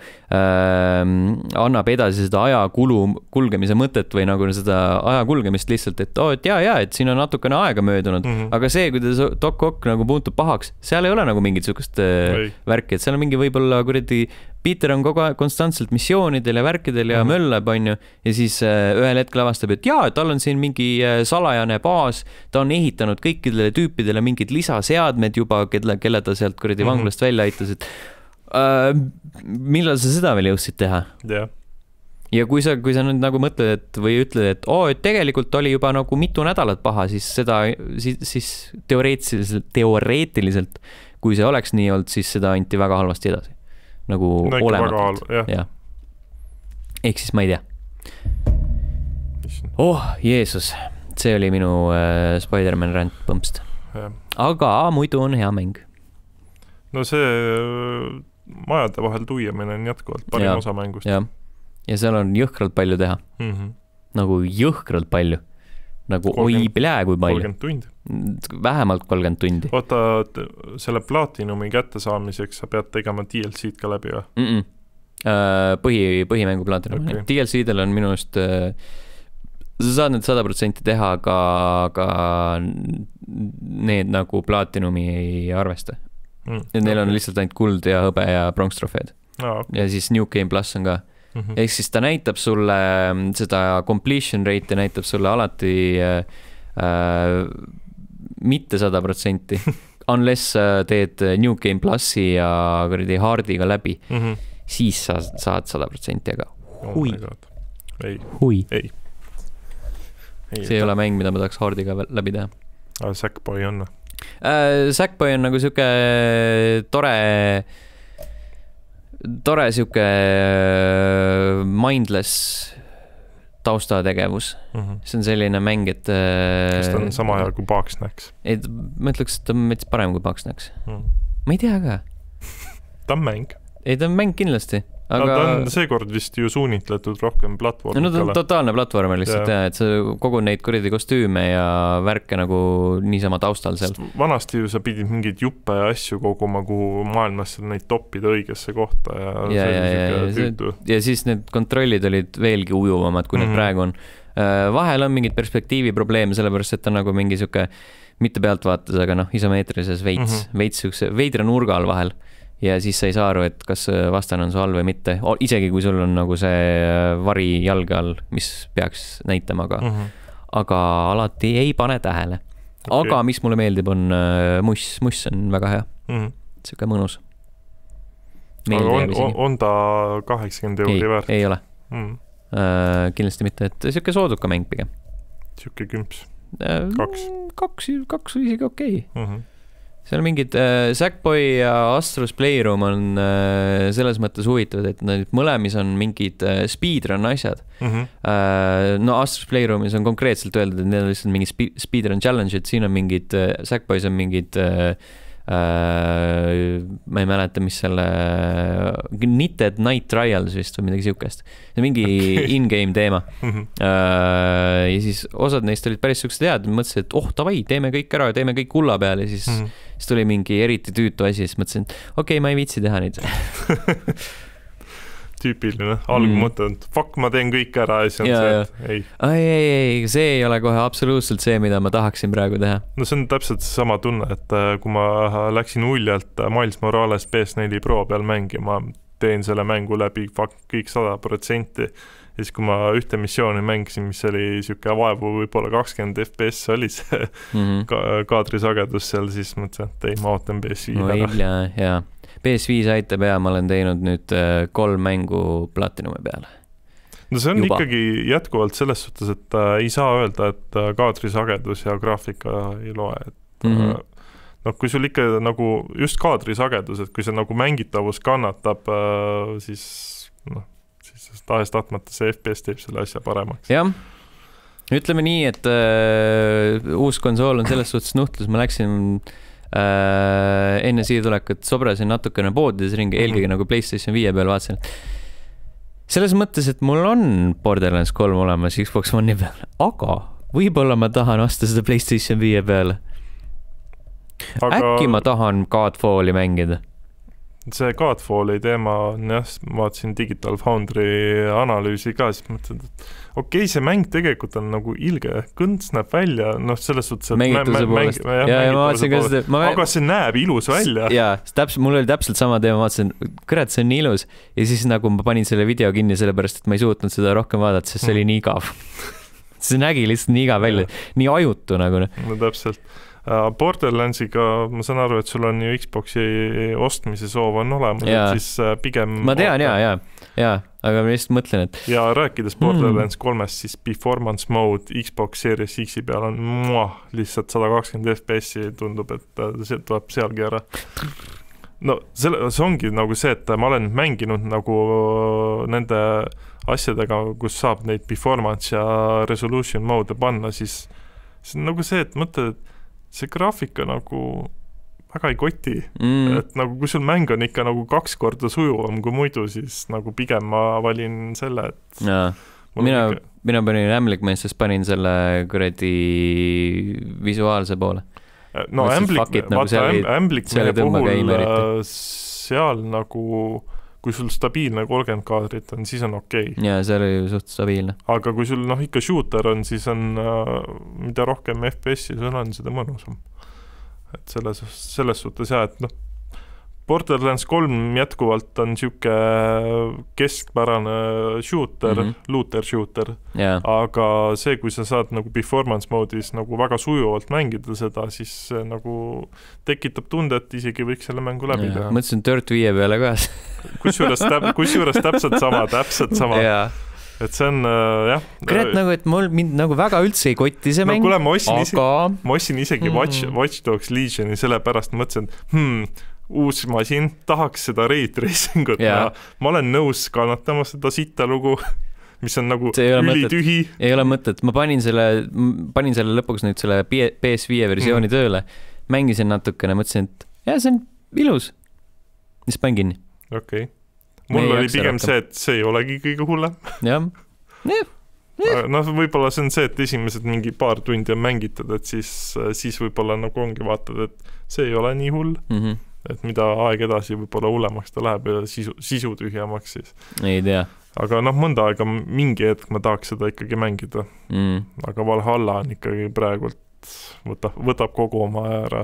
äh, annab edasi seda aja kulu, kulgemise mõtet või nagu seda aja kulgemist lihtsalt, et oh, et jaa, jaa, et siin on natukene aega möödunud, mm -hmm. aga see, kuidas Doc Ock nagu muutub pahaks, seal ei ole nagu mingit sukust äh, värki, et seal on mingi võib-olla kuradi Peter on kogu aeg konstantselt missioonidel ja värkidel ja mm -hmm. möllab, on ju, ja siis äh, ühel hetkel avastab, et jaa, tal on siin mingi äh, salajane baas, ta on ehitanud kõikidele tüüpidele mingid lisaseadmed juba, kelle, kelle ta sealt kuradi mm -hmm. vanglast välja aitas, et äh, millal sa seda veel jõudsid teha? Yeah. Ja kui sa, kui sa nüüd nagu mõtled, et või ütled, et oo, et tegelikult oli juba nagu mitu nädalat paha, siis seda, siis, siis teoreetiliselt, teoreetiliselt, kui see oleks nii olnud, siis seda anti väga halvasti edasi. Nagu no, olematult. Jah. Ja. Ehk siis ma ei tea. Oh, Jeesus. See oli minu äh, Spider-Man rant põmpst. Ja. Aga muidu on hea mäng. No see äh, majade vahel tuiamine on jätkuvalt parim ja. Osa mängust. Ja. Ja seal on jõhkralt palju teha. Mm -hmm. Nagu jõhkralt palju. Nagu kolmkümmend, oi plää kui palju. kolmkümmend tundi. Vähemalt kolmkümmend tundi. Oota, selle Platinumi kättesaamiseks sa pead tegema D L C-d ka läbi või? Mm -mm. Põhi, põhimängu Platinum. Okay. D L C-del on minust, sa saad need sada protsenti teha, aga, aga need nagu Platinumi ei arvesta. Mm, Neil okay. on lihtsalt ainult kuld ja hõbe ja bronx trofeed. Ah, okay. Ja siis New Game Plus on ka. Mm -hmm. Ehk siis ta näitab sulle seda completion rate'i, näitab sulle alati äh, äh, mitte sada protsenti, unless teed New Game Plussi ja kuradi Hardiga läbi, mm-hmm. siis sa saad sada protsenti, aga hui, oh ei, hui. ei. ei see ei ta... ole mäng, mida ma tahaks Hardiga läbi teha. Ah, Sackboy on? Äh, Sackboy on nagu siuke tore, tore siuke mindless taustategevus. Mm-hmm. See on selline mäng, et... Kas ta on sama hea kui Bugsnax? Ei, ma ütleks, et ta on mõttes parem kui Bugsnax. Mm. Ma ei tea ka. Ta on mäng. Ei, ta on mäng kindlasti. Aga... No, ta on seekord vist ju suunitletud rohkem platvormikale. No ta on totaalne platvormer lihtsalt, yeah. jah, et sa kogu neid kuradi kostüüme ja värke nagu niisama taustal seal. Sest vanasti ju sa pidid mingeid juppe ja asju koguma, kuhu maailmas neid toppida õigesse kohta ja, ja, ja, ja, ja, ja siis need kontrollid olid veelgi ujuvamad, kui mm-hmm. need praegu on. Vahel on mingid perspektiivi probleeme, sellepärast, et on nagu mingi siuke mitte pealtvaates, aga noh, isomeetrilises veits, mm-hmm. veits siukse veidra nurgal vahel. Ja siis sa ei saa aru, et kas vastane on su all või mitte. Isegi kui sul on nagu see vari jalge all, mis peaks näitama, aga, mm-hmm. aga alati ei pane tähele. Okay. Aga mis mulle meeldib, on muss. Muss on väga hea. Mm-hmm. Siuke mõnus. Aga on, on, on ta kaheksakümmend euri väärt? Ei ole. Mm. Uh, kindlasti mitte, et siuke sooduka mäng pigem. Siuke kümps? Uh, kaks? Kaks, kaks isegi okei. Okay. Mm-hmm. Seal mingid äh, Sackboy ja Astro's Playroom on äh, selles mõttes huvitavad, et need mõlemis on mingid äh, speedrun asjad. Mm-hmm. Äh, no Astro's Playroomis on konkreetselt öeldud, et need on lihtsalt mingid spe- speedrun challenge'id, siin on mingid, äh, Sackboys on mingid äh, äh, ma ei mäleta, mis selle Knitted Night Trials vist või midagi siukest. See on mingi okay. in-game teema. Mm-hmm. Äh, ja siis osad neist olid päris siuksed head, mõtlesin, et oh, davai, teeme kõik ära, teeme kõik kulla peale ja siis mm-hmm. siis tuli mingi eriti tüütu asi, siis mõtlesin, et okei okay,, ma ei viitsi teha neid. Tüüpiline, algumõte on, fuck, ma teen kõik ära ja siis on ja, see, et ei. Ei, ei, ei, see ei ole kohe absoluutselt see, mida ma tahaksin praegu teha. No see on täpselt sama tunne, et kui ma läksin uljalt Miles Morales P S neli Pro peal mängima, teen selle mängu läbi fuck, kõik sada protsenti. Ja siis kui ma ühte missiooni mängisin, mis oli siuke vaevu võib-olla kakskümmend F P S oli see mm-hmm. ka- kaadrisagedus seal, siis mõtlesin, et ei, ma ootan P S viis no, ära. Ja, ja. P S viis aitab ja ma olen teinud nüüd kolm mängu Platinumi peale. No see on Juba. ikkagi jätkuvalt selles suhtes, et äh, ei saa öelda, et äh, kaadrisagedus ja graafika ei loe. Et, mm-hmm. äh, no kui sul ikka nagu just kaadrisagedus, et kui see nagu mängitavus kannatab, äh, siis noh, siis tahes tahtmata see F P S teeb selle asja paremaks. Jah, ütleme nii, et äh, uus konsool on selles suhtes nuhtlus, ma läksin äh, enne siia tulekut, sobrasin natukene poodides ringi, mm-hmm. eelkõige nagu PlayStation viie peal vaatasin. Selles mõttes, et mul on Borderlands kolm olemas Xbox One'i peal, aga võib-olla ma tahan osta seda PlayStation viie peale. Aga... Äkki ma tahan Godfalli mängida. See Godfalli teema on jah, ma vaatasin Digital Foundry analüüsi ka, siis mõtlen, et okei, okay, see mäng tegelikult on nagu ilge, kõnts näeb välja, noh, selles suhtes, et mängituse poolest. Ja, ja, ja ma vaatasin ka seda, ma... aga see näeb ilus välja. Jaa, täpselt, mul oli täpselt sama teema, ma vaatasin, kurat, see on nii ilus. Ja siis nagu ma panin selle video kinni, sellepärast, et ma ei suutnud seda rohkem vaadata, sest see oli nii igav. See nägi lihtsalt nii igav välja, nii ajutu nagu. No täpselt. Borderlandsiga ma saan aru, et sul on ju Xboxi ostmise soov on olemas, et siis pigem... Ma tean, jaa, jaa, jaa, aga ma lihtsalt mõtlen, et... Ja rääkides Borderlands mm. kolmest, siis performance mode Xbox Series X-i peal on muah, lihtsalt sada kakskümmend F P S-i tundub, et see tuleb sealgi ära. No see, see ongi nagu see, et ma olen mänginud nagu nende asjadega, kus saab neid performance ja resolution mode panna, siis see on nagu see, et mõtled, et see graafika nagu väga ei koti, mm. et nagu kui sul mäng on ikka nagu kaks korda sujuvam kui muidu, siis nagu pigem ma valin selle, et ja. mina, ikka... mina panin ämblikmeestest, panin selle kuradi visuaalse poole. No ämblik, nagu vaata ämblikmehe puhul seal nagu kui sul stabiilne kolmkümmend kaadrit on, siis on okei. Okay. Ja see oli suht stabiilne. Aga kui sul noh ikka shooter on, siis on mida rohkem F P S-i sul on, seda mõnusam. Et selles, selles suhtes jah, et noh, Borderlands kolm jätkuvalt on siuke keskpärane shooter, mm -hmm. looter shooter, yeah. aga see, kui sa saad nagu performance moodis nagu väga sujuvalt mängida seda, siis see nagu tekitab tunde, et isegi võiks selle mängu läbi yeah. teha. Mõtlesin Dirt viie peale ka. kusjuures täp, kusjuures täpselt sama, täpselt sama. Yeah. Et see on, äh, jah. Kurat, nagu, et mul mind nagu väga üldse ei kotti see no, mäng, kuule, ma ostsin aga... Isegi, ma ostsin isegi mm. Watch, Watch Dogs Legioni, sellepärast mõtlesin, et hmm, uus masin, tahaks seda Ray Tracingut yeah. ma olen nõus kannatama seda sitta lugu, mis on nagu ülitühi. Ei ole mõtet, ma panin selle, panin selle lõpuks nüüd selle P S viie versiooni mm. tööle, mängisin natukene, mõtlesin, et jah, see on ilus, mis panin kinni. Okei. Okay. Mul oli pigem rohkem. See, et see ei olegi kõige hullem. Jah. Ja. Ja. No võib-olla see on see, et esimesed mingi paar tundi on mängitud, et siis, siis võib-olla nagu ongi vaatad, et see ei ole nii hull, mm -hmm. et mida aeg edasi võib-olla hullemaks ta läheb ja sisu, sisu tühjamaks siis. Ei tea. Aga noh, mõnda aega mingi hetk ma tahaks seda ikkagi mängida. Mm. Aga Valhalla on ikkagi praegult võtab, võtab kogu oma aja ära.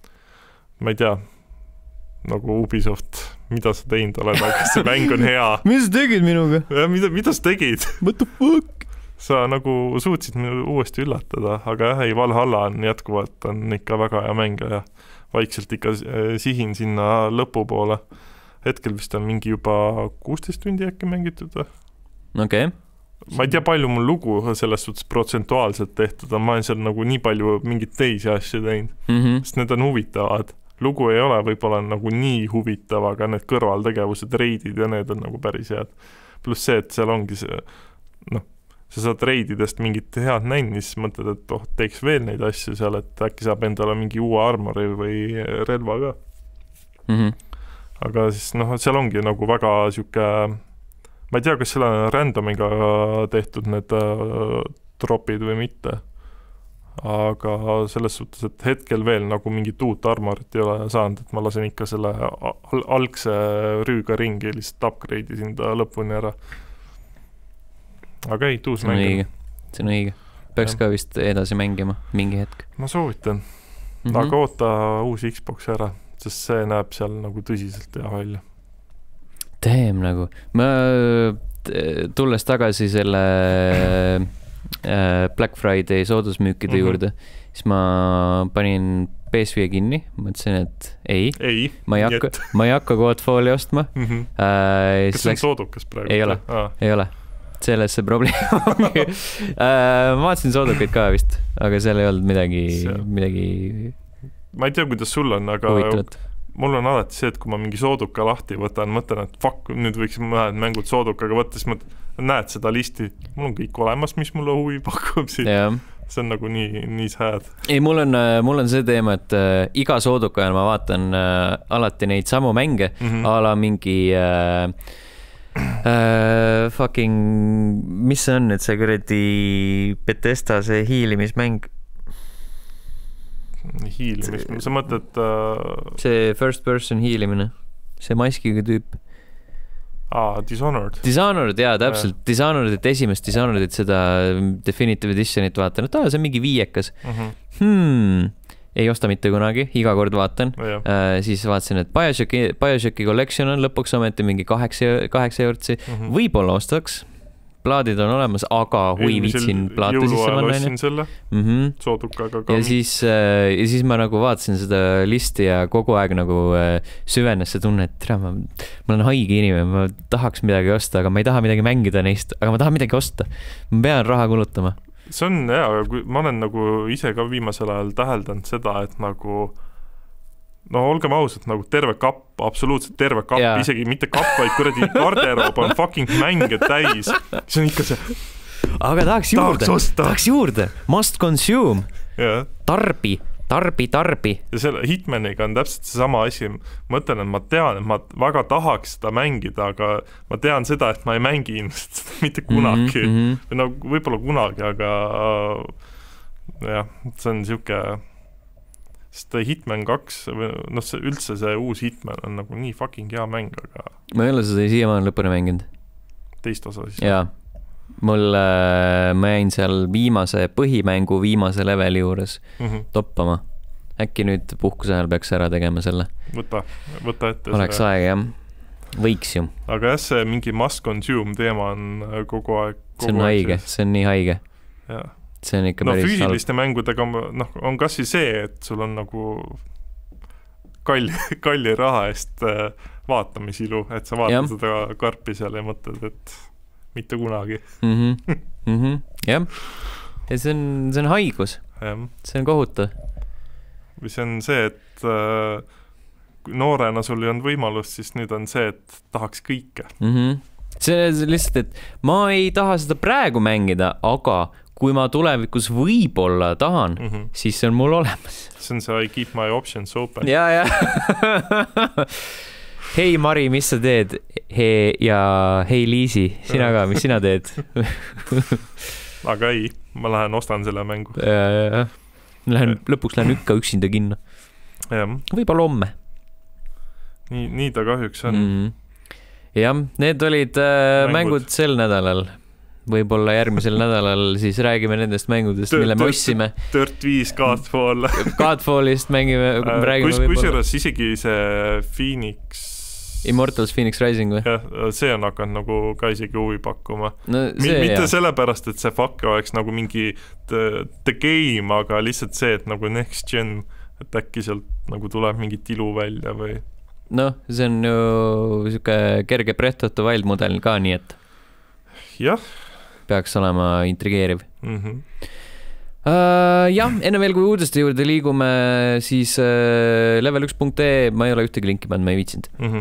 Ma ei tea, nagu Ubisoft, mida sa teinud oled, aga see mäng on hea. Mis sa tegid minuga? Ja, mida, mida sa tegid? What the fuck? Sa nagu suutsid minu uuesti üllatada, aga jah, ei, Valhalla on jätkuvalt on ikka väga hea mäng ja vaikselt ikka sihin sinna lõpu poole. Hetkel vist on mingi juba kuusteist tundi äkki mängitud. Okei. Okay. Ma ei tea, palju mul lugu selles suhtes protsentuaalselt tehtud on, ma olen seal nagu nii palju mingit teisi asju teinud, mm -hmm. sest need on huvitavad. Lugu ei ole võib-olla nagu nii huvitav, aga need kõrvaltegevused, reidid ja need on nagu päris head. Pluss see, et seal ongi see, noh, sa saad reididest mingit head nänni, siis mõtled, et oh, teeks veel neid asju seal, et äkki saab endale mingi uue armori või relva ka. Mm -hmm. Aga siis noh, seal ongi nagu väga siuke, ma ei tea, kas seal on randomiga tehtud need uh, dropid või mitte. Aga selles suhtes, et hetkel veel nagu mingit uut armorit ei ole saanud, et ma lasen ikka selle al algse rüüga ringi, lihtsalt upgrade isin ta lõpuni ära. Aga ei, tuus mängima. See on õige. Peaks ja. Ka vist edasi mängima mingi hetk. Ma soovitan. Mm -hmm. Aga oota uus Xbox ära, sest see näeb seal nagu tõsiselt hea välja. Damn nagu. Ma tulles tagasi selle Black Friday soodusmüükide mm -hmm. juurde, siis ma panin P S viie kinni, mõtlesin, et ei, ei ma, ei hakka, ma ei hakka Godfalli ostma. Mm -hmm. äh, kas see on läks... soodukas praegu? Ei ole, ah. ei ole. Selles see probleem ongi. äh, ma vaatasin soodukaid ka vist, aga seal ei olnud midagi, midagi ma ei tea, kuidas sul on, aga huvitavat. Mul on alati see, et kui ma mingi sooduka lahti võtan, mõtlen, et fuck, nüüd võiks mõned mängud soodukaga võtta, siis mõtlen, näed seda listi, mul on kõik olemas, mis mulle huvi pakub siin. Yeah. See on nagu nii, nii sad. Ei, mul on, mul on see teema, et äh, iga sooduka ajal ma vaatan äh, alati neid samu mänge, mm -hmm. a la mingi äh, äh, fucking, mis see on nüüd see kuradi Bethesda, see hiilimismäng? Hiilimis, sa mõtled uh... see first person hiilimine, see maskiga tüüp. Aa, Dishonored. Dishonored, jaa, täpselt. Yeah. Dishonoredit, esimest Dishonoredit, seda Definitive Editionit vaatan, et aa, see on mingi viiekas. Mm -hmm. hmm, ei osta mitte kunagi, iga kord vaatan. Yeah. Uh, siis vaatasin, et Bioshocki, Bioshocki Collection on lõpuks ometi mingi kaheksa, kaheksa eurtsi. Mm -hmm. Võib-olla ostaks. Plaadid on olemas, aga hui viitsin plaate sisse panna. Jõuluajal selle mm -hmm. soodukaga ka. Ja siis, ja siis ma nagu vaatasin seda listi ja kogu aeg nagu süvenes see tunne, et tere, ma, ma olen haige inimene, ma tahaks midagi osta, aga ma ei taha midagi mängida neist, aga ma tahan midagi osta. Ma pean raha kulutama. See on hea, aga kui ma olen nagu ise ka viimasel ajal täheldanud seda, et nagu no olgem ausad, nagu terve kapp, absoluutselt terve kapp, yeah. Isegi mitte kapp, vaid kuradi garderoob on fucking mänge täis. See on ikka see... Aga tahaks juurde, tahaks, tahaks juurde, must consume, yeah. tarbi, tarbi, tarbi. Ja selle Hitmaniga on täpselt see sama asi. Ma mõtlen, et ma tean, et ma väga tahaks seda mängida, aga ma tean seda, et ma ei mängi ilmselt seda mitte kunagi. Mm -hmm. Või no võib-olla kunagi, aga jah, see on siuke... Sest Hitman kaks, noh see üldse see uus Hitman on nagu nii fucking hea mäng, aga... Ma ei ole seda siiamaani lõpuni mänginud. Teist osa siis? Jaa. Mul, ma jäin seal viimase põhimängu viimase leveli juures mm -hmm. toppama. äkki nüüd puhkuse ajal peaks ära tegema selle. Võta, võta ette. Oleks see. Aeg, jah. Võiks ju. Aga jah, see mingi must consume teema on kogu aeg. Kogu see on haige, see on nii haige. Jah. See on ikka no päris füüsiliste halb. Mängudega noh, on kas või see, et sul on nagu kalli, kalli raha eest vaatamisilu, et sa vaatad ja. Seda karpi seal ja mõtled, et mitte kunagi. Mm-hmm. Mm-hmm. Jah. Ja see on, see on haigus. Ja. See on kohutav. Või see on see, et äh, noorena sul ei olnud võimalust, siis nüüd on see, et tahaks kõike. Mm-hmm. See on lihtsalt, et ma ei taha seda praegu mängida, aga kui ma tulevikus võib-olla tahan, mm-hmm. siis see on mul olemas. See on see I keep my options open. Ja, ja. Hei Mari, mis sa teed? Hei, ja hei Liisi, sina ka, mis sina teed? Aga ei, ma lähen ostan selle mängu. Ja, ja, ja. Lähen, lõpuks lähen ükka üksinda kinno. Ja. Võib-olla homme. Nii, nii ta kahjuks on. Mm-hmm. Jah, need olid äh, mängud. mängud sel nädalal. Võib-olla järgmisel nädalal siis räägime nendest mängudest, tört, mille me ossime. Dirt viis, Godfall. Godfallist mängime, räägime kus, võib-olla. Kusjuures isegi see Phoenix... Immortals Phoenix Rising või? Jah, see on hakanud nagu ka isegi huvi pakkuma. No, see, M- mitte jah. Sellepärast, et see fuck oleks nagu mingi the, the game, aga lihtsalt see, et nagu next gen, et äkki sealt nagu tuleb mingi tilu välja või... Noh, see on ju siuke kerge Breath of the Wild mudel ka, nii et... Jah. Peaks olema intrigeeriv. Mhm. Uh, jah, enne veel kui uudeste juurde liigume, siis uh, level üks punkt ee, ma ei ole ühtegi linki pannud, ma ei viitsinud. Mm-hmm.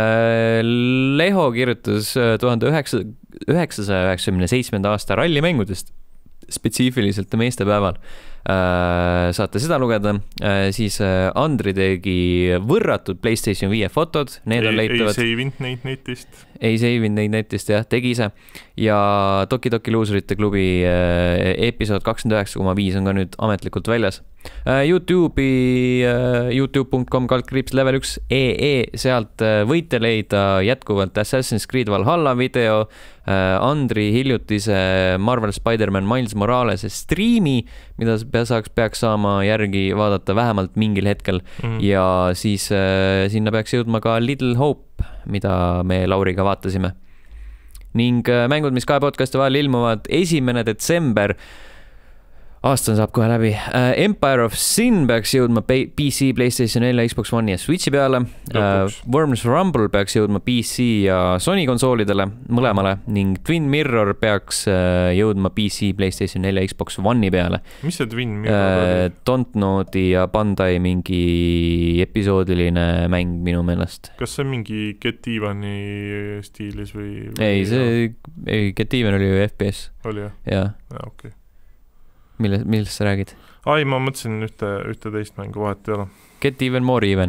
Uh, Leho kirjutas tuhande üheksasaja üheksakümne seitsmenda aasta rallimängudest, spetsiifiliselt meestepäeval. Uh, saate seda lugeda, uh, siis uh, Andri tegi võrratud PlayStation viie fotod, need ei, on leitavad. Ei seivinud neid netist. Ei seivinud neid netist, jah, tegi ise. Ja Toki Toki Luusurite klubi uh, episood kakskümmend üheksa koma viis on ka nüüd ametlikult väljas. Uh, YouTube'i uh, youtube punkt com kaldkriips level üks ee, sealt uh, võite leida jätkuvalt Assassin's Creed Valhalla video, uh, Andri hiljutise Marvel Spider-Man Miles Moralese striimi, mida saaks, peaks saama järgi vaadata vähemalt mingil hetkel mm. ja siis äh, sinna peaks jõudma ka Little Hope, mida me Lauriga vaatasime. Ning äh, mängud, mis kahe podcasti vahel ilmuvad esimene detsember, aasta saab kohe läbi. Uh, Empire of Sin peaks jõudma P C, PlayStation neli, Xbox One ja Switchi peale. Uh, Worms Rumble peaks jõudma P C ja Sony konsoolidele, mõlemale, ning Twin Mirror peaks uh, jõudma P C, PlayStation neli ja Xbox One'i peale. Mis see Twin Mirror uh, oli? Dontnodi ja Bandai mingi episoodiline mäng minu meelest. Kas see mingi Get Even'i stiilis või, või...? Ei, see ei, Get Even oli ju F P S. Oli jah? Jaa. Ja, okei. Okay. Mille, millest sa räägid? Ai, ma mõtlesin ühte, ühte teist mängu, vahet ei ole. Get even more even.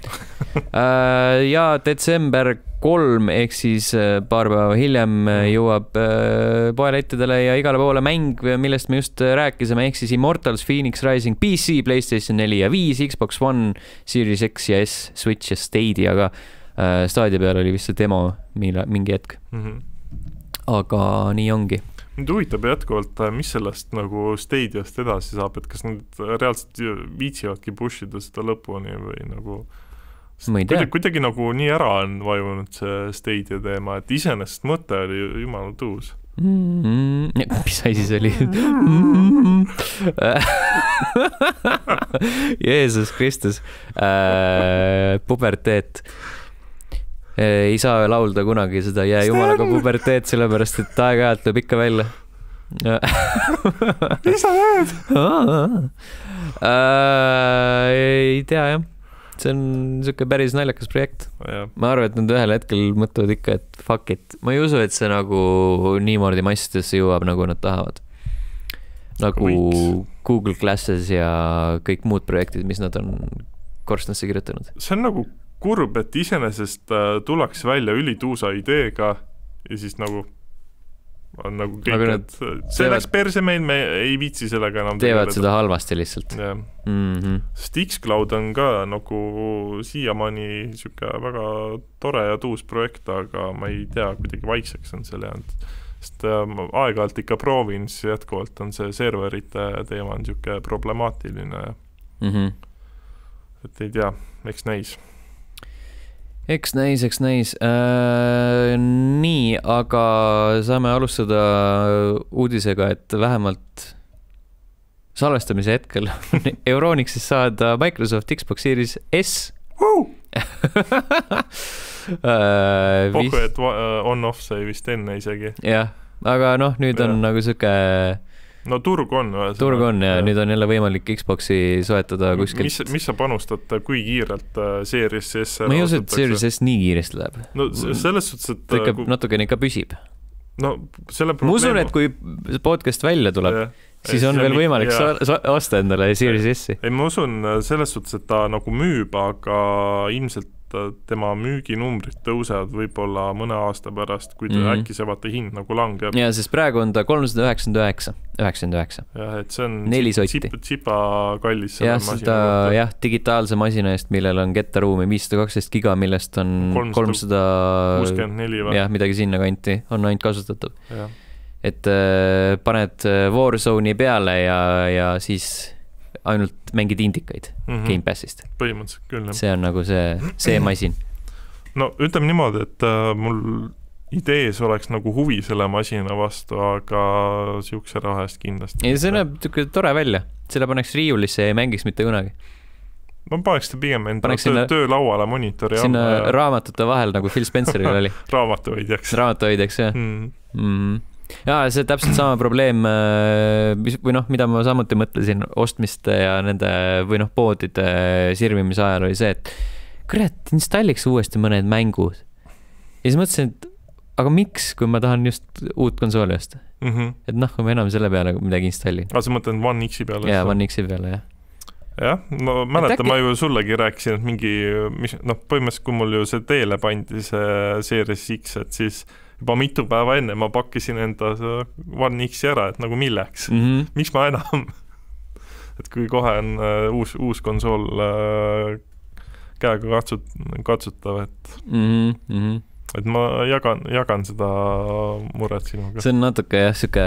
uh, ja detsember kolm, ehk siis paar päeva hiljem jõuab uh, poelettidele ja igale poole mäng, millest me just rääkisime, ehk siis Immortals Phoenix Rising P C, PlayStation neli ja viis, Xbox One, Series X ja S, Switch ja Stadia, aga uh, Stadia peal oli vist see demo mille, mingi hetk. Mm-hmm. Aga nii ongi. Nüüd huvitab jätkuvalt, mis sellest nagu Stadiast edasi saab, et kas nad reaalselt viitsivadki pushida seda lõpuni või nagu... Ma ei tea. Kuidagi, kuidagi nagu nii ära on vajunud see Stadia teema, et iseenesest mõte oli jumala tuus. Mm-hmm. Mis asi see oli? Jeesus Kristus. Uh, puberteet. Ei saa laulda kunagi seda jää jumalaga puberteet, sellepärast et aeg-ajalt lööb ikka välja. Mis sa teed? Ei tea, jah. See on siuke päris naljakas projekt. Ja. Ma arvan, et nad ühel hetkel mõtlevad ikka, et fuck it. Ma ei usu, et see nagu niimoodi massidesse jõuab, nagu nad tahavad. Nagu Võiks. Google Classes ja kõik muud projektid, mis nad on korstnasse kirjutanud. See on nagu kurb, et iseenesest äh, tuleks välja ülituusa ideega ja siis nagu on nagu kõik, et see läks perse meil, me ei viitsi sellega enam teevad tegeleda. Seda halvasti lihtsalt. Yeah. Mm-hmm. Sest X-Cloud on ka nagu siiamaani siuke väga tore ja tuus projekt, aga ma ei tea, kuidagi vaikseks on selle jäänud. Sest äh, aeg-ajalt ikka proovin, siis jätkuvalt on see serverite teema on siuke problemaatiline. Mhm. et ei tea, eks näis. Eks näis, eks näis. Äh, nii, aga saame alustada uudisega, et vähemalt salvestamise hetkel Euronixis saada Microsoft Xbox Series S. Uh! äh, Pohku, et on-off sai vist enne isegi. Jah, aga noh, nüüd on ja. nagu siuke... No turg on. Turg on ja, ja nüüd on jälle võimalik Xboxi soetada kuskilt. Mis, mis sa panustad, kui kiirelt Series S... Ma ei usu, et Series S nii kiiresti läheb. No selles suhtes, et... Ta ikka kui... natukene ikka püsib. No selle probleem... Ma usun, et kui podcast välja tuleb, ja. siis on veel võimalik ja. osta endale Series S-i. Ei, ma usun selles suhtes, et ta nagu müüb, aga ilmselt tema müüginumbrid tõusevad võib-olla mõne aasta pärast, kui ta mm-hmm. äkki see vaata hind nagu langeb. Ja, sest praegu on ta kolmsada üheksakümmend üheksa. üheksakümmend üheksa. Jah, et see on neli sotti. Tsip, tsipa kallis. Jah, seda, jah, digitaalse masina eest, millel on kettaruumi viissada kaksteist giga, millest on kolmsada kuuskümmend neli või? Jah, midagi sinna kanti on ainult kasutatav. Ja. Et äh, paned Warzone'i peale ja, ja siis ainult mängid indikaid mm-hmm. Game Passist. Põhimõtteliselt küll. See on nagu see, see masin. No ütleme niimoodi, et äh, mul idees oleks nagu huvi selle masina vastu, aga siukse raha eest kindlasti. Ja see näeb tore välja. Selle paneks riiulisse ja ei mängiks mitte kunagi. Ma paneks ta pigem enda töö, töölauale monitori. Sinna ja... raamatute vahel, nagu Phil Spenceril oli. Raamatuhoidjaks. Raamatuhoidjaks, jah. Mm. Mm-hmm. Jaa, see täpselt sama probleem, või noh, mida ma samuti mõtlesin ostmiste ja nende või noh, poodide sirvimise ajal oli see, et kurat, installiks uuesti mõned mängud. Ja siis mõtlesin, et aga miks, kui ma tahan just uut konsooli osta? Mm-hmm. Et noh, kui ma enam selle peale midagi installin. Aga sa mõtlen One X-i peale? Jaa, One X-i peale, jah. Jah, no mäletan, äkki... ma ju sullegi rääkisin, et mingi, mis, noh, põhimõtteliselt kui mul ju see teele pandi see Series X, et siis juba mitu päeva enne ma pakkisin enda One X-i ära, et nagu milleks. Mm-hmm. Miks ma enam? Et kui kohe on uh, uus, uus konsool uh, käega katsut, katsutav, et, mm-hmm. et ma jagan, jagan seda muret sinuga. See on natuke jah, siuke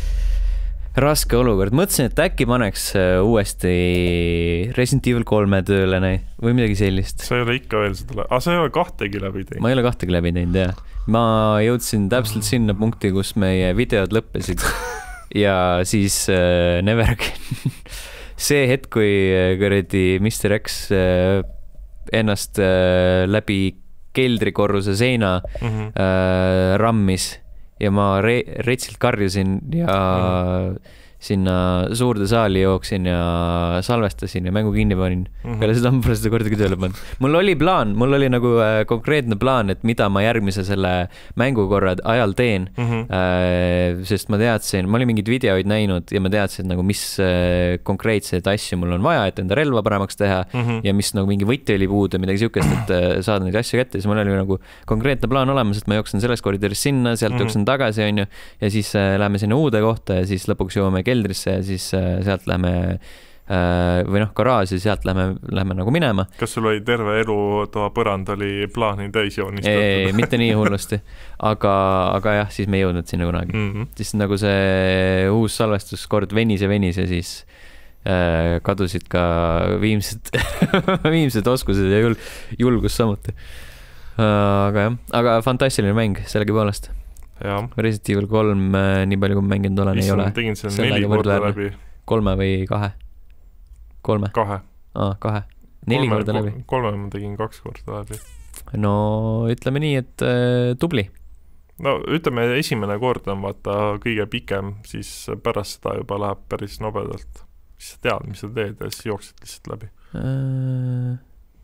raske olukord. Mõtlesin, et äkki paneks uuesti Resident Evil kolme tööle näi, või midagi sellist. Sa ei ole ikka veel seda, aga sa ei ole kahtegi läbi teinud. Ma ei ole kahtegi läbi teinud, jah. Ma jõudsin täpselt sinna punkti, kus meie videod lõppesid ja siis äh, never again. See hetk, kui kuradi mister X äh, ennast äh, läbi keldrikorruse seina mm-hmm. äh, rammis ja ma re- retsilt karjusin ja mm-hmm. sinna suurde saali jooksin ja salvestasin ja mängu kinni panin. Mm-hmm. Peale seda ma pole seda kordagi tööle pannud. Mul oli plaan, mul oli nagu äh, konkreetne plaan, et mida ma järgmise selle mängukorra ajal teen. Mm-hmm. Äh, sest ma teadsin, ma olin mingid videoid näinud ja ma teadsin, nagu, mis äh, konkreetseid asju mul on vaja, et enda relva paremaks teha mm-hmm. ja mis nagu mingi võti oli puudu, midagi siukest, et äh, saada neid asju kätte. Siis mul oli nagu konkreetne plaan olemas, et ma jooksen selles koridoris sinna, sealt mm-hmm. jooksen tagasi, on ju, ja siis äh, läheme sinna uude kohta ja siis lõpuks jõuame keldrisse ja siis äh, sealt lähme äh, või noh, garaaži, sealt lähme, lähme nagu minema. Kas sul oli terve elu toa põrand oli plaani täis joonistatud? Ei, mitte nii hullusti. Aga, aga jah, siis me ei jõudnud sinna kunagi. Mm-hmm. Siis nagu see uus salvestuskord venis ja venis ja siis äh, kadusid ka viimsed, viimsed oskused ja jul, julgus samuti. Äh, aga jah, aga fantastiline mäng sellegi poolest. Ja. Resident Evil kolm, nii palju kui mänginud olen, ei ole. Tegin selle neli korda läbi. Kolme või kahe? Kolme? Kahe. Aa, kahe. Neli kolme, korda läbi. Kolme ma tegin kaks korda läbi. No ütleme nii, et äh, tubli. No ütleme, esimene kord on vaata kõige pikem, siis pärast seda juba läheb päris nobedalt. Siis sa tead, mis sa teed ja siis jooksed lihtsalt läbi. Äh...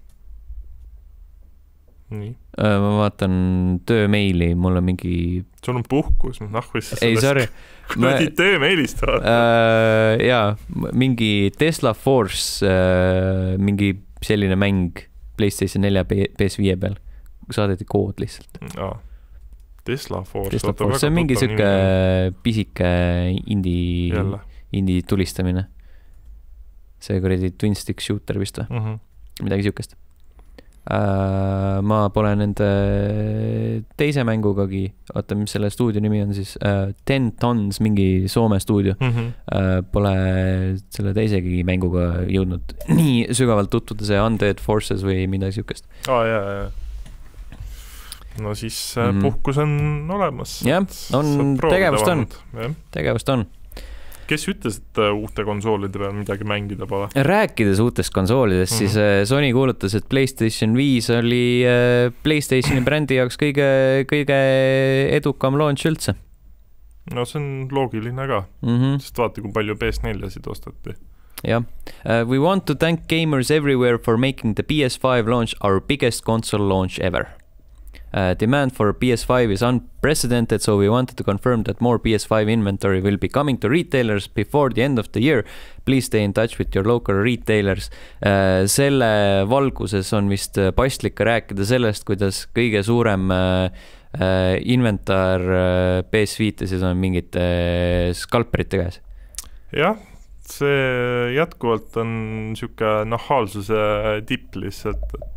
Nii. Ma vaatan töömeili, mul on mingi... Sul on puhkus, noh või sa ei, sorry. Ma... töömeilist vaata. Äh, jaa, mingi Tesla Force, äh, mingi selline mäng PlayStation nelja P S viie peal. Saadeti kood lihtsalt. Aa. Tesla Force. Tesla Force, see on mingi siuke pisike indie, indie tulistamine. See kuradi twin stick shooter vist või? Mm-hmm. Midagi siukest. Uh, ma pole nende teise mängugagi, oota, mis selle stuudio nimi on siis, uh, Ten Tons, mingi Soome stuudio. Mm -hmm. uh, pole selle teisegi mänguga jõudnud nii sügavalt tutvuda, see Undead Forces või midagi siukest. Aa, oh, jaa, jaa. No siis mm -hmm. puhkus on olemas. jah, on, tegevust on, tegevust on. Kes ütles, et uute konsoolide peal midagi mängida pole? Rääkides uutest konsoolidest, mm -hmm. siis Sony kuulutas, et PlayStation viis oli PlayStationi brändi jaoks kõige, kõige edukam launch üldse. No see on loogiline ka, mm -hmm. sest vaata, kui palju P S neljasid ostati. jah. Uh, we want to thank gamers everywhere for making the P S five launch our biggest console launch ever. Uh, demand for P S five is unprecedented, so we wanted to confirm that more P S five inventory will be coming to retailers before the end of the year. Please stay in touch with your local retailers. Uh, selle valguses on vist paslik rääkida sellest, kuidas kõige suurem uh, uh, inventar uh, P S viitesid on mingite uh, skalperite käes. jah, see jätkuvalt on siuke nahaalsuse tipp lihtsalt, et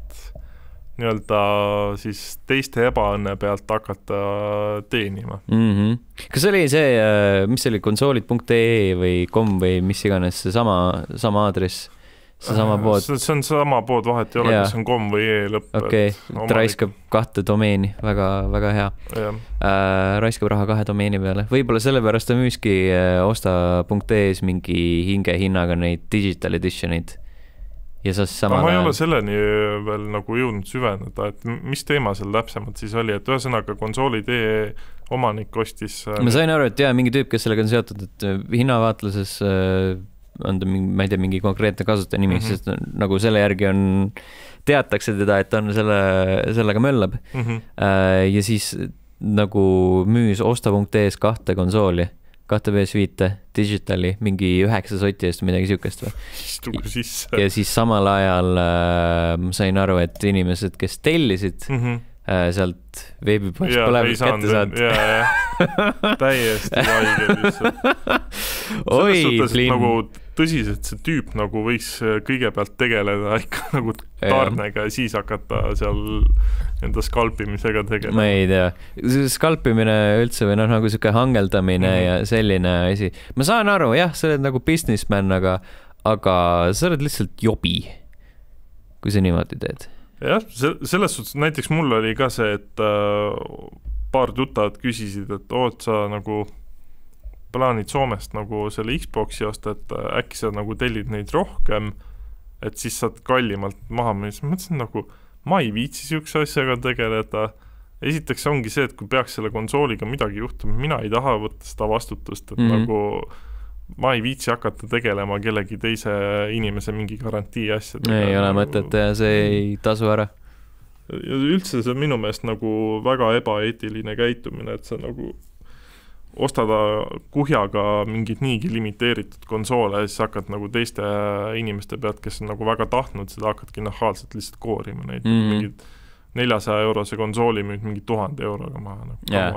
nii-öelda siis teiste ebaõnne pealt hakata teenima. Mm-hmm. Kas oli see, mis oli konsoolid punkt ee või kom või mis iganes, see sama, sama aadress, see sama pood? See, see on sama pood, vahet ei ole, kas on kom või e lõpp. Okei, okay. Ta raiskab kahte domeeni, väga, väga hea. Äh, raiskab raha kahe domeeni peale. Võib-olla sellepärast ta müüski osta punkt ee-s mingi hinge hinnaga neid digital editionid. Ja sama no, ma ei ole selleni veel nagu jõudnud süveneda, et mis teema seal täpsemalt siis oli, et ühesõnaga konsooli tee omanik ostis... Ma sain aru, et jah, mingi tüüp, kes sellega on seotud, et hinnavaatluses on ta mingi, ma ei tea, mingi konkreetne kasutaja nimi, mm -hmm. sest nagu selle järgi on, teatakse teda, et on selle, sellega möllab. Mm -hmm. Ja siis nagu müüs osta punkt ee-s kahte konsooli. kahte P S viite, digitali, mingi üheksa soti eest midagi siukest või. Istugu sisse. Ja siis samal ajal äh, ma sain aru, et inimesed, kes tellisid mm -hmm. äh, sealt veebipoest pole kätte saanud. Jaa, jah. Täiesti vaige lihtsalt. Oi, Flynn. Nagu tõsiselt see tüüp nagu võiks kõigepealt tegeleda ikka nagu tarnega ja siis hakata seal enda skalpimisega tegelema. Ma ei tea. Skalpimine üldse või noh, nagu siuke hangeldamine mm -hmm. ja selline asi. Ma saan aru, jah, sa oled nagu businessman, aga, aga sa oled lihtsalt jobi, kui sa niimoodi teed. Jah, selles suhtes näiteks mul oli ka see, et äh, paar tuttavad küsisid, et oot sa nagu plaanid Soomest nagu selle Xboxi osta, et äkki sa nagu tellid neid rohkem, et siis saad kallimalt maha minna. Siis mõtlesin nagu, ma ei viitsi siukse asjaga tegeleda. Esiteks ongi see, et kui peaks selle konsooliga midagi juhtuma, mina ei taha võtta seda vastutust, et mm -hmm. nagu ma ei viitsi hakata tegelema kellegi teise inimese mingi garantii asjadega. Ei ole mõtet ja see ei tasu ära. Ja üldse see on minu meelest nagu väga ebaeetiline käitumine, et sa nagu ostada kuhjaga mingid niigi limiteeritud konsoole ja siis hakkad nagu teiste inimeste pealt, kes on nagu väga tahtnud seda, hakkadki nahaalselt lihtsalt koorima neid mm -hmm. mingid neljasaja eurose konsooli müüd mingi tuhande euroga maha. Nagu, yeah.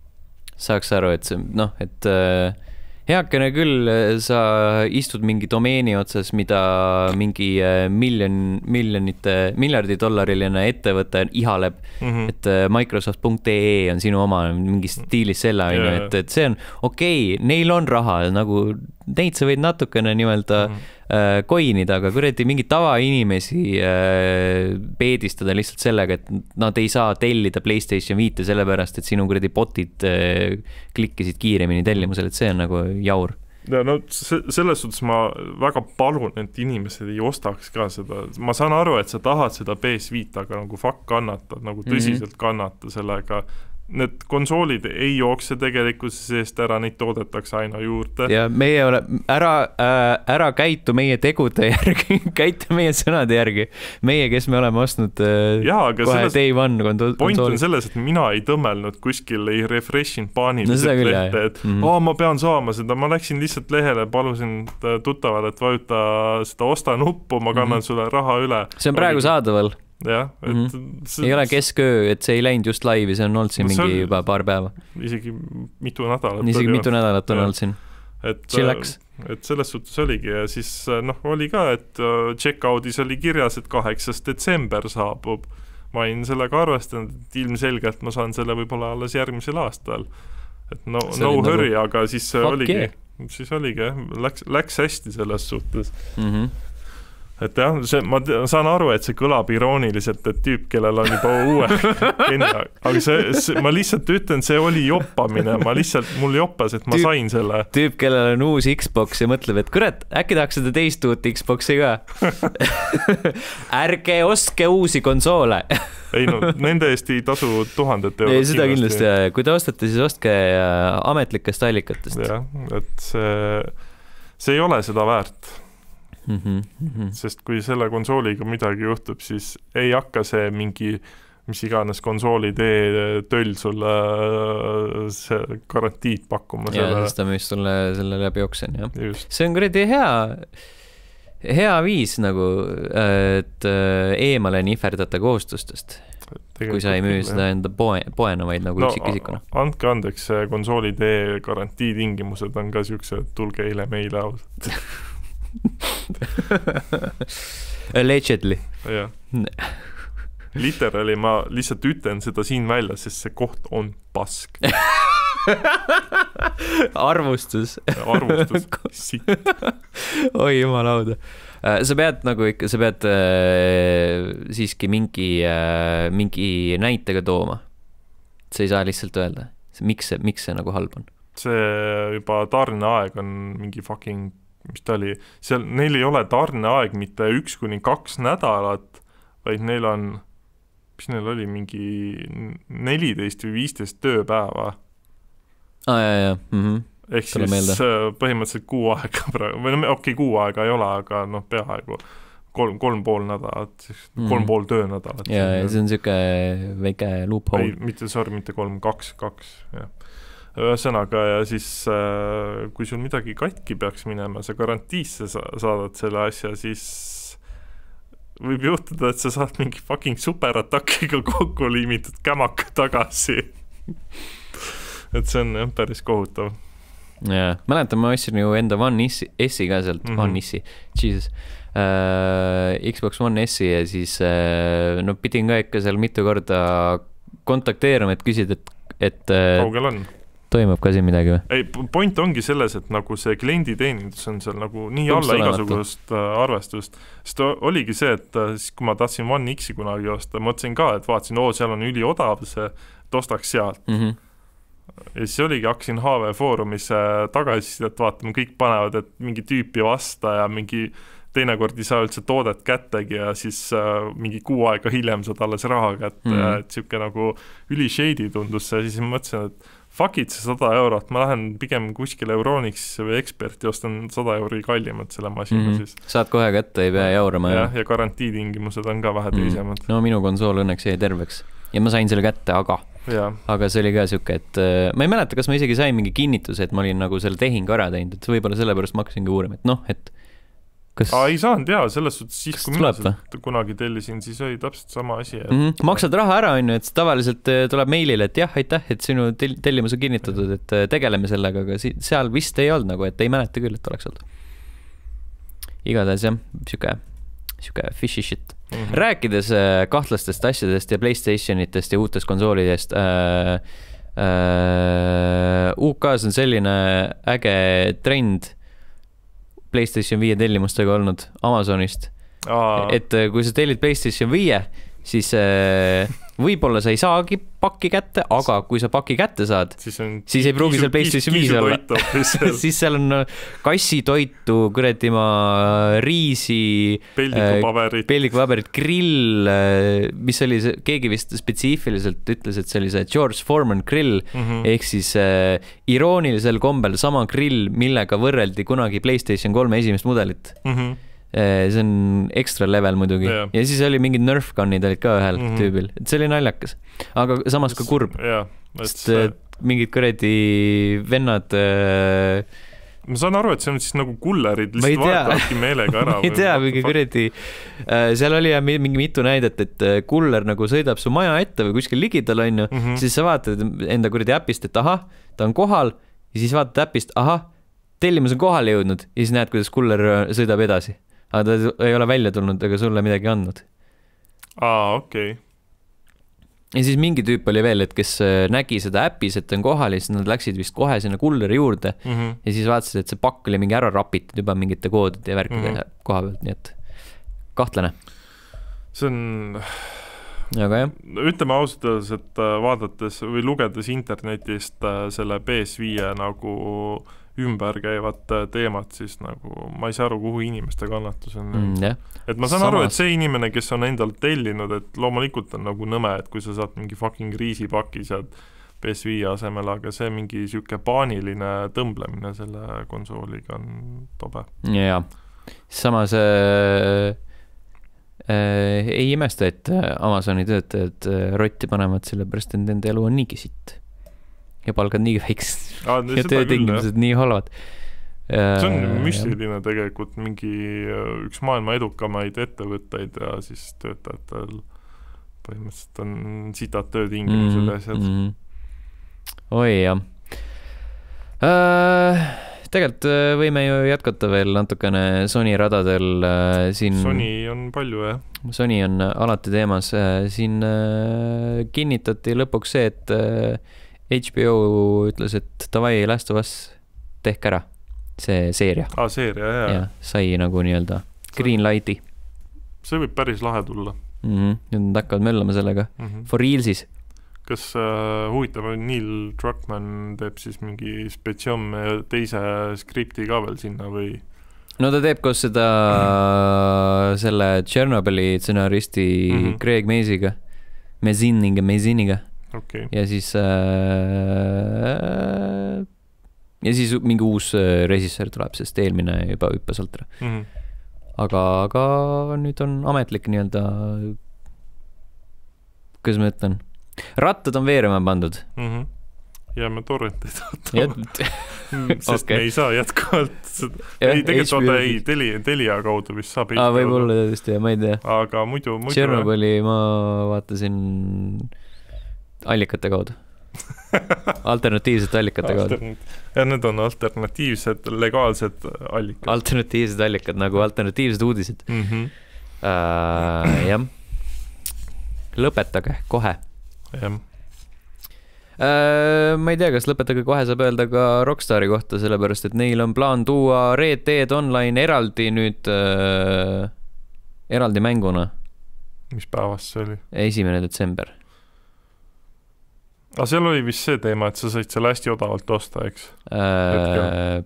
Saaks aru, et see, noh, et äh, heakene küll, sa istud mingi domeeni otsas, mida mingi miljon, miljonite, miljardi dollariline ettevõte ihaleb, mm -hmm. et Microsoft punkt ee on sinu oma mingi stiilis selle ainu, yeah. et, et see on okei, okay, neil on raha, nagu neid sa võid natukene nimelda mm -hmm. äh, koinida, aga kuradi mingi tavainimesi äh, peedistada lihtsalt sellega, et nad ei saa tellida PlayStation viite sellepärast, et sinu kuradi botid äh, klikkisid kiiremini tellimusel, et see on nagu jaur. Ja no selles suhtes ma väga palun, et inimesed ei ostaks ka seda. Ma saan aru, et sa tahad seda P S viite, aga nagu fuck kannatad, nagu tõsiselt kannata sellega. Need konsoolid ei jookse tegelikult seest ära, neid toodetakse aina juurde. Ja meie ole, ära, äh, ära käitu meie tegude järgi, käitu meie sõnade järgi. Meie, kes me oleme ostnud äh, ja, kohe selles, day one konsooli. Point on selles, et mina ei tõmmelnud kuskil, ei refreshin paaniliselt no, lehte, et mm -hmm. oh, ma pean saama seda. Ma läksin lihtsalt lehele, palusin tuttavale, et vajuta seda osta nuppu, ma kannan mm -hmm. sulle raha üle. See on praegu saadaval. jah, et mm -hmm. see, ei ole kesköö, et see ei läinud just laivi, see on olnud siin mingi oli, juba paar päeva. Isegi mitu nädalat. Isegi mitu nädalat on olnud siin. et, Chillax. et selles suhtes oligi ja siis noh, oli ka, et check-out'is oli kirjas, et kaheksas detsember saabub. Ma olin sellega arvestanud, et ilmselgelt ma saan selle võib-olla alles järgmisel aastal. Et no, no hurry, nagu... aga siis oligi, yeah. siis oligi, läks, läks hästi selles suhtes. Mhm. Et jah, see, ma saan aru, et see kõlab irooniliselt, et tüüp, kellel on juba uue kenna, aga see, see, ma lihtsalt ütlen, see oli joppamine, ma lihtsalt, mul joppas, et ma tüüp, sain selle. Tüüp, kellel on uus Xbox ja mõtleb, et kurat, äkki tahaks seda teist uut Xboxi ka. Ärge ostke uusi konsoole. Ei no, nende eest ei tasu tuhandet eurot. Ei, seda kindlasti, kindlasti. Kui te ostate, siis ostke ametlikest allikatest. Jah, et see, see ei ole seda väärt. Mm-hmm, mm-hmm. Sest kui selle konsooliga midagi juhtub, siis ei hakka see mingi, mis iganes konsooli tee töll sulle see garantiid pakkuma. Ja, selle... sest ta müüs sulle selle läbi oksen, jah. Just. See on kuradi hea, hea viis nagu, et eemale nihverdata kohustustest. Tegelikult kui sa ei müü küll, seda enda poe, poena, vaid nagu no, üksikisikuna. Andke andeks, konsooli tee garantii tingimused on ka siukse, tulge eile meile ausalt. Allegedly. Jah. Literally ma lihtsalt ütlen seda siin välja, sest see koht on pask. Arvustus. Arvustus. Sitt. Oi, jumalauda. Sa pead nagu ikka, sa pead äh, siiski mingi, äh, mingi näitega tooma. Sa ei saa lihtsalt öelda. Miks see, miks see nagu halb on? See juba tarneaeg on mingi fucking mis ta oli, seal neil ei ole tarneaeg mitte üks kuni kaks nädalat, vaid neil on, mis neil oli, mingi neliteist või viisteist tööpäeva. Ah, jah, jah. Mm-hmm. Ehk Tule siis meelde. Põhimõtteliselt kuu aega praegu, või okei, okay, kuu aega ei ole, aga noh, peaaegu kolm, kolm pool nädalat, kolm mm. pool töönädalat. Ja, ja see on siuke väike loophole. Ei, mitte, sorry, mitte kolm, kaks, kaks, jah. Ühesõnaga ja siis kui sul midagi katki peaks minema, sa garantiisse saadad selle asja, siis võib juhtuda, et sa saad mingi fucking superatakiga kokku liimitud kämaka tagasi. Et see on jah, päris kohutav. Jaa, mäletan, ma ostsin ju enda One S-i ka sealt, mm-hmm. One S-i, Jesus, uh, Xbox One S-i ja siis uh, no pidin ka ikka seal mitu korda kontakteerima, et küsid, et, et uh, kaugel on? Toimub ka siin midagi või? Ei, point ongi selles, et nagu see klienditeenindus on seal nagu nii alla igasugust arvestust. Sest oligi see, et siis kui ma tahtsin One X-i kunagi osta, mõtlesin ka, et vaatasin, oo, seal on üli odav see, et ostaks sealt. Mm-hmm. Ja siis oligi, hakkasin H V Foorumis tagasi, et vaatame, kõik panevad, et mingi tüüpi vasta ja mingi teinekord ei saa üldse toodet kättegi ja siis äh, mingi kuu aega hiljem saad alles raha kätte mm-hmm. ja et siuke nagu üli shady tundus see ja siis ma mõtlesin, et fuck it see sada eurot, ma lähen pigem kuskil Euronix või Experti ostan sada euri kallimad selle masina mm-hmm. siis. Saad kohe kätte, ei pea jaurama. Ja, ja garantiitingimused on ka vähe mm-hmm. teisemad. No minu konsool õnneks jäi terveks ja ma sain selle kätte, aga ja. Aga see oli ka siuke, et äh, ma ei mäleta, kas ma isegi sain mingi kinnituse, et ma olin nagu selle tehingu ära teinud, et võib-olla sellepärast ma hakkasingi uurima, et noh, et kas... Aa, ei saanud tea, selles suhtes siis, kui mina kunagi tellisin, siis oli täpselt sama asi. Et... Mm-hmm. Maksad raha ära, on ju, et tavaliselt tuleb meilile, et jah, aitäh, et sinu tel- tellimus on kinnitatud, et tegeleme sellega, aga seal vist ei olnud nagu, et ei mäleta küll, et oleks olnud. Igatahes jah, siuke, siuke fishy shit. Mm-hmm. Rääkides kahtlastest asjadest ja PlayStationitest ja uutest konsoolidest, äh, äh, U K-s on selline äge trend PlayStation viie tellimustega olnud Amazonist. Aa. Et kui sa tellid PlayStation viie, siis äh, võib-olla sa ei saagi pakki kätte, aga kui sa paki kätte saad, siis, siis ei pruugi seal PlayStation viis olla. Siis seal on kassitoitu, kuradi ma riisi, peldikupaberit, peldikupaberit, grill, mis oli see, keegi vist spetsiifiliselt ütles, et see oli see George Foreman grill, mm-hmm. ehk siis äh, iroonilisel kombel sama grill, millega võrreldi kunagi PlayStation kolme esimest mudelit. Mhm. See on extra level muidugi yeah. Ja siis oli mingid Nerf gunnid olid ka ühel mm-hmm. tüübil, et see oli naljakas, aga samas ka kurb yeah, sest see... mingid kuradi vennad äh... ma saan aru, et see on siis nagu kullerid lihtsalt vaatavadki meelega ära ma ei tea, mingi kuradi äh, seal oli mingi mitu näidet, et kuller nagu sõidab su maja ette või kuskil ligidal on ju mm-hmm. siis sa vaatad enda kuradi äpist, et ahah, ta on kohal ja siis vaatad äpist, ahah tellimus on kohale jõudnud ja siis näed, kuidas kuller sõidab edasi. Aga ta ei ole välja tulnud ega sulle midagi andnud. Aa, okei. Okay. Ja siis mingi tüüp oli veel, et kes nägi seda äpis, et on kohal ja siis nad läksid vist kohe sinna kulleri juurde mm -hmm. ja siis vaatasid, et see pakk oli mingi ära rapitud juba mingite koodide ja värkide mm -hmm. koha pealt, nii et kahtlane. See on... Aga jah. Ütleme ausalt öeldes, et vaadates või lugedes internetist selle P S viie nagu ümber käivat teemat, siis nagu ma ei saa aru, kuhu inimeste kannatus on. Mm, yeah. Et ma saan Samas... aru, et see inimene, kes on endalt tellinud, et loomulikult on nagu nõme, et kui sa saad mingi fucking riisipaki sealt P S viie asemel, aga see mingi siuke paaniline tõmblemine selle konsooliga on tobe. Jaa. Samas äh, äh, ei imesta, et Amazoni töötajad rotti panevad sellepärast, et nende elu on niigi sitt. Ja palgad nii väiksed ah, ja töötingimused nii halvad. See on müstiline tegelikult, mingi üks maailma edukamaid ettevõtteid ja siis töötajatel põhimõtteliselt on sitad töötingimused mm -hmm. asjad. Mm -hmm. Oi jah. Äh, tegelikult võime ju jätkata veel natukene Sony radadel äh, siin. Sony on palju, jah. Sony on alati teemas. Äh, siin äh, kinnitati lõpuks see, et äh, H B O ütles, et davai, Last of Us tehk ära, see seeria. Ah, seeria, jah. Ja, sai nagu nii-öelda green lighti. See võib päris lahe tulla. Mm -hmm. Nüüd hakkavad möllama sellega. Mm -hmm. For realsis. Kas äh, huvitav, Neil Druckmann teeb siis mingi spetsiom teise skripti ka veel sinna või? No ta teeb koos seda mm -hmm. selle Chernobyli stsenaristi mm -hmm. Craig Maziga, Maziniga, Maziniga. Okay. Ja siis äh, ja siis mingi uus režissöör tuleb, sest eelmine juba hüppas alt ära. Mm -hmm. aga, aga nüüd on ametlik nii-öelda, kuidas ma ütlen, rattad on veerema pandud. Mm -hmm. Jääme torrenteid ootama. Sest okay. Me ei saa jätkuvalt seda. Ei, tegelikult oota, ei, teli, Telia kaudu vist saab. Aa, võib-olla vist, jah, ma ei tea. Aga muidu, muidu Chernobyli ma vaatasin allikate kaudu. Alternatiivsete allikate kaudu. Ja need on alternatiivsed, legaalsed allikad. Alternatiivsed allikad, nagu alternatiivsed uudised. Mm -hmm. uh, jah. Lõpetage kohe. Jah. Uh, ma ei tea, kas lõpetage kohe saab öelda ka Rockstari kohta, sellepärast, et neil on plaan tuua Red Dead Online eraldi nüüd uh, eraldi mänguna. Mis päevast see oli? Esimene detsember. Aga seal oli vist see teema, et sa said seal hästi odavalt osta, eks? Äh,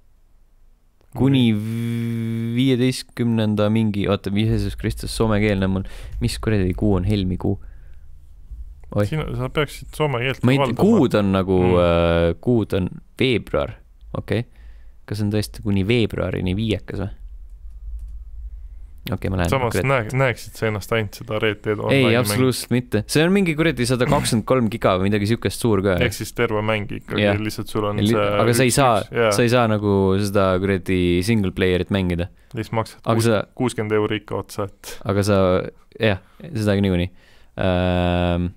kuni viieteistkümnenda mingi, oota, Jeesus Kristus, soomekeelne mul, mis kuradi kuu on, helmikuu? Sina, sa peaksid soome keelt ma ei tea, kuud on nagu mm., äh, kuud on veebruar, okei okay. Kas on tõesti kuni veebruarini viiekas või? Okei, okay, ma lähen. Samas näe, näeksid sa ennast ainult seda Red Dead Online. Ei, absoluutselt mitte. See on mingi kuradi sada kakskümmend kolm giga või midagi siukest suur ka. Ehk siis terve mäng ikkagi, yeah. Lihtsalt sul on Li see... Aga sa ei, saa, yeah. sa ei saa nagu seda kuradi single playerit mängida. Lihtsalt maksad kuus, sa, kuuskümmend euri ikka otsa, et... Aga sa, jah, seda niikuinii. Ähm,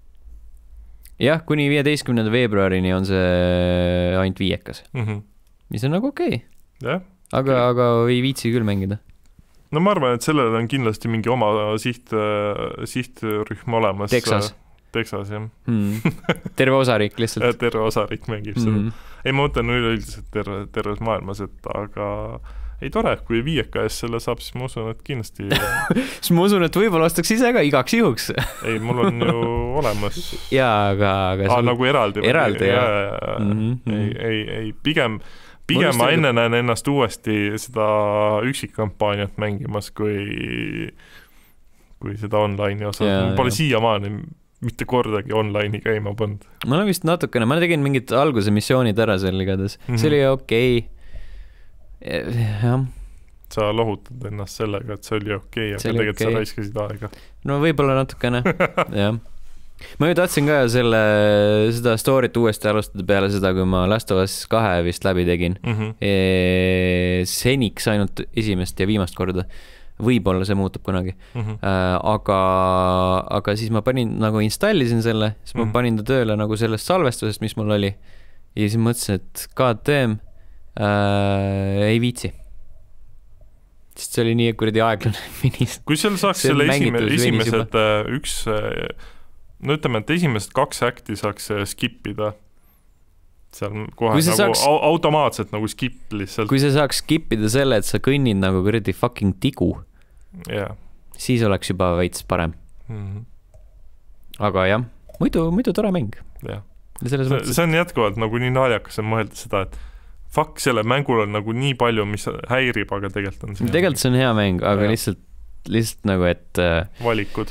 jah, kuni viieteistkümnenda veebruarini on see ainult viiekas. Mm -hmm. Mis on nagu okei. Okay. Yeah. Aga, okay. aga ei viitsi küll mängida. No ma arvan, et sellel on kindlasti mingi oma siht, sihtrühm olemas. Texas. Texas, jah. Mm. Terve osariik lihtsalt. Terve osariik mängib mm -hmm. seda. Ei, ma mõtlen üleüldiselt terve, terves maailmas, et aga ei tore, kui viieka ees selle saab, siis ma usun, et kindlasti... siis ma usun, et võib-olla ostaks ise ka igaks juhuks. Ei, mul on ju olemas. Jaa, aga... aga ah, nagu eraldi. Eraldi, jah. Ja, ja, ja. Mm -hmm. Ei, ei, ei, pigem... Pigem ma enne näen ennast uuesti seda üksikkampaaniat mängimas, kui, kui seda online'i osa. Yeah, ma pole yeah. siiamaani mitte kordagi online'i käima pannud. Ma olen vist natukene, ma tegin mingid alguse missioonid ära seal igades. Mm -hmm. See oli okei. Okay. Jah. Sa lohutad ennast sellega, et see oli okei, okay, aga tegelikult okay. Sa raiskasid aega. No võib-olla natukene, jah. Ma ju tahtsin ka selle, seda story't uuesti alustada peale seda, kui ma Last of Us kahe vist läbi tegin. Mm -hmm. e, seniks ainult esimest ja viimast korda. Võib-olla see muutub kunagi. Mm -hmm. äh, aga, aga siis ma panin, nagu installisin selle, siis ma mm -hmm. panin ta tööle nagu sellest salvestusest, mis mul oli. Ja siis mõtlesin, et god damn, äh, ei viitsi. Sest see oli nii kuradi aeglane finis. Kui seal saaks selle esime, esimesed üks, no ütleme, et esimesed kaks äkti saaks skippida, seal kohe nagu saaks, automaatselt nagu skip lihtsalt. Kui sa saaks skippida selle, et sa kõnnid nagu kuradi fucking tigu, yeah. siis oleks juba veits parem. Mm-hmm. Aga jah, muidu, muidu tore mäng. Yeah. See, see on jätkuvalt nagu nii naljakas mõelda seda, et fuck, selle mängul on nagu nii palju, mis häirib, aga tegelikult on see tegelikult see on hea mäng, aga ja. lihtsalt, lihtsalt nagu, et valikud.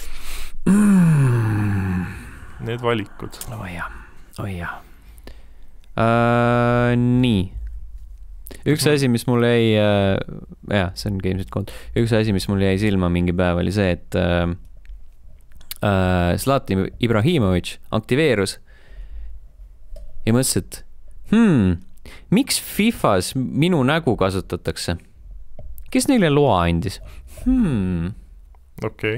Need valikud. Oh jah, oh jah. Uh, nii. Üks asi, mis mul jäi, uh, jah, see on Games dot com, üks asi, mis mul jäi silma mingi päev, oli see, et uh, uh, Zlatan Ibrahimović aktiveerus ja mõtles, et hmm, miks FIFAs minu nägu kasutatakse? Kes neile loa andis? Hmm. Okei. Okay.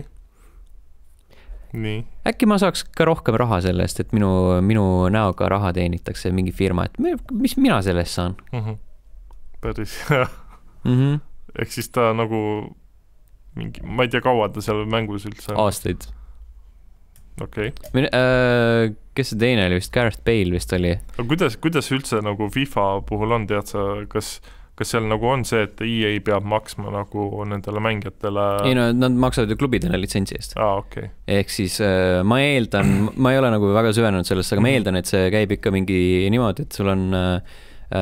Nii. Äkki ma saaks ka rohkem raha sellest, et minu, minu näoga raha teenitakse mingi firma, et mis mina sellest saan? Mm-hmm. Päris hea. Mm-hmm. Ehk siis ta nagu mingi, ma ei tea kaua ta seal mängus üldse. Aastaid. Okei. Okay. Äh, kes see teine oli vist? Gareth Bale vist oli. Aga kuidas, kuidas üldse nagu FIFA puhul on, tead sa, kas, kas seal nagu on see, et E A peab maksma nagu nendele mängijatele? Ei no, nad maksavad ju klubidele litsentsi eest. Aa, okei. Okay. Ehk siis äh, ma eeldan, ma ei ole nagu väga süvenenud sellest, aga ma eeldan, et see käib ikka mingi niimoodi, et sul on äh,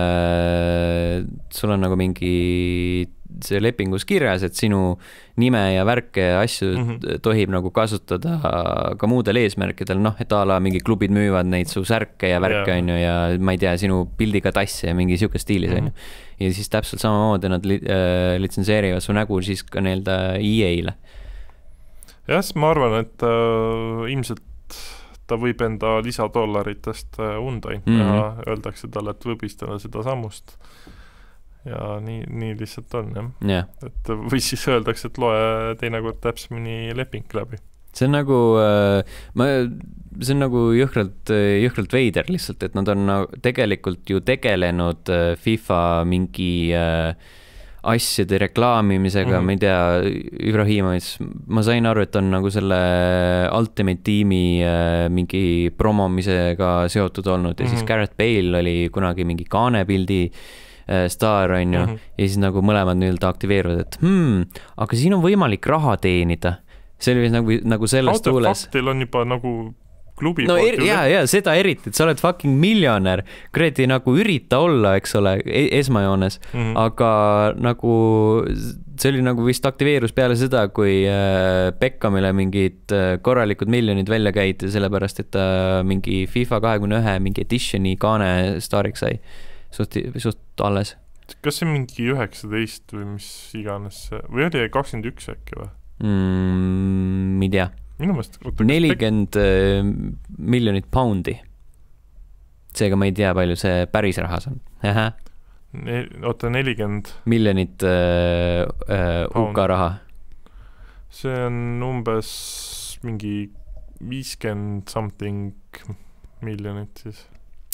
sul on nagu mingi see lepingus kirjas, et sinu nime ja värke ja asju mm-hmm. tohib nagu kasutada ka muudel eesmärkidel, noh, et ala mingi klubid müüvad neid su särke ja värke yeah. on ju, ja ma ei tea, sinu pildiga tasse ja mingi siuke stiilis mm-hmm. on ju. Ja siis täpselt samamoodi nad li- äh, litsenseerivad su nägu siis ka neelda E A-le. Jah, ma arvan, et äh, ilmselt ta võib enda lisadollaritest äh, unda mm-hmm. ja öeldakse talle, et võbistada seda sammust. Ja nii, nii lihtsalt on, jah. Yeah. Et või siis öeldakse, et loe teinekord täpsemini leping läbi. See on nagu, äh, ma, see on nagu jõhkralt, jõhkralt veider lihtsalt, et nad on tegelikult ju tegelenud FIFA mingi äh, asjade reklaamimisega, mm-hmm. ma ei tea, Ibrahimović, ma sain aru, et on nagu selle Ultimate Teami äh, mingi promomisega seotud olnud ja mm-hmm. siis Gareth Bale oli kunagi mingi kaanepildi staar on ju mm-hmm. ja siis nagu mõlemad nii-öelda aktiveeruvad, et hmm, aga siin on võimalik raha teenida. See oli nagu, nagu selles Out tuules. Teil on juba nagu klubi no er, jaa, jaa, seda eriti, et sa oled fucking miljonär, kredi nagu ürita olla, eks ole, esmajoones, mm-hmm. aga nagu see oli nagu vist aktiveerus peale seda, kui Beckhamile mingid korralikud miljonid välja käid, sellepärast, et ta mingi FIFA kahekümne ühe mingi editioni kaane staariks sai. Suht, suht alles. Kas see mingi üheksateist või mis iganes, või oli kakskümmend üks äkki või? Mm, ei tea. Minu mõist, nelikümmend miljonit poundi. Seega ma ei tea, palju see päris rahas on. Aha. Ne, oota, nelikümmend miljonit äh, äh, U K raha. See on umbes mingi viiskümmend something miljonit siis.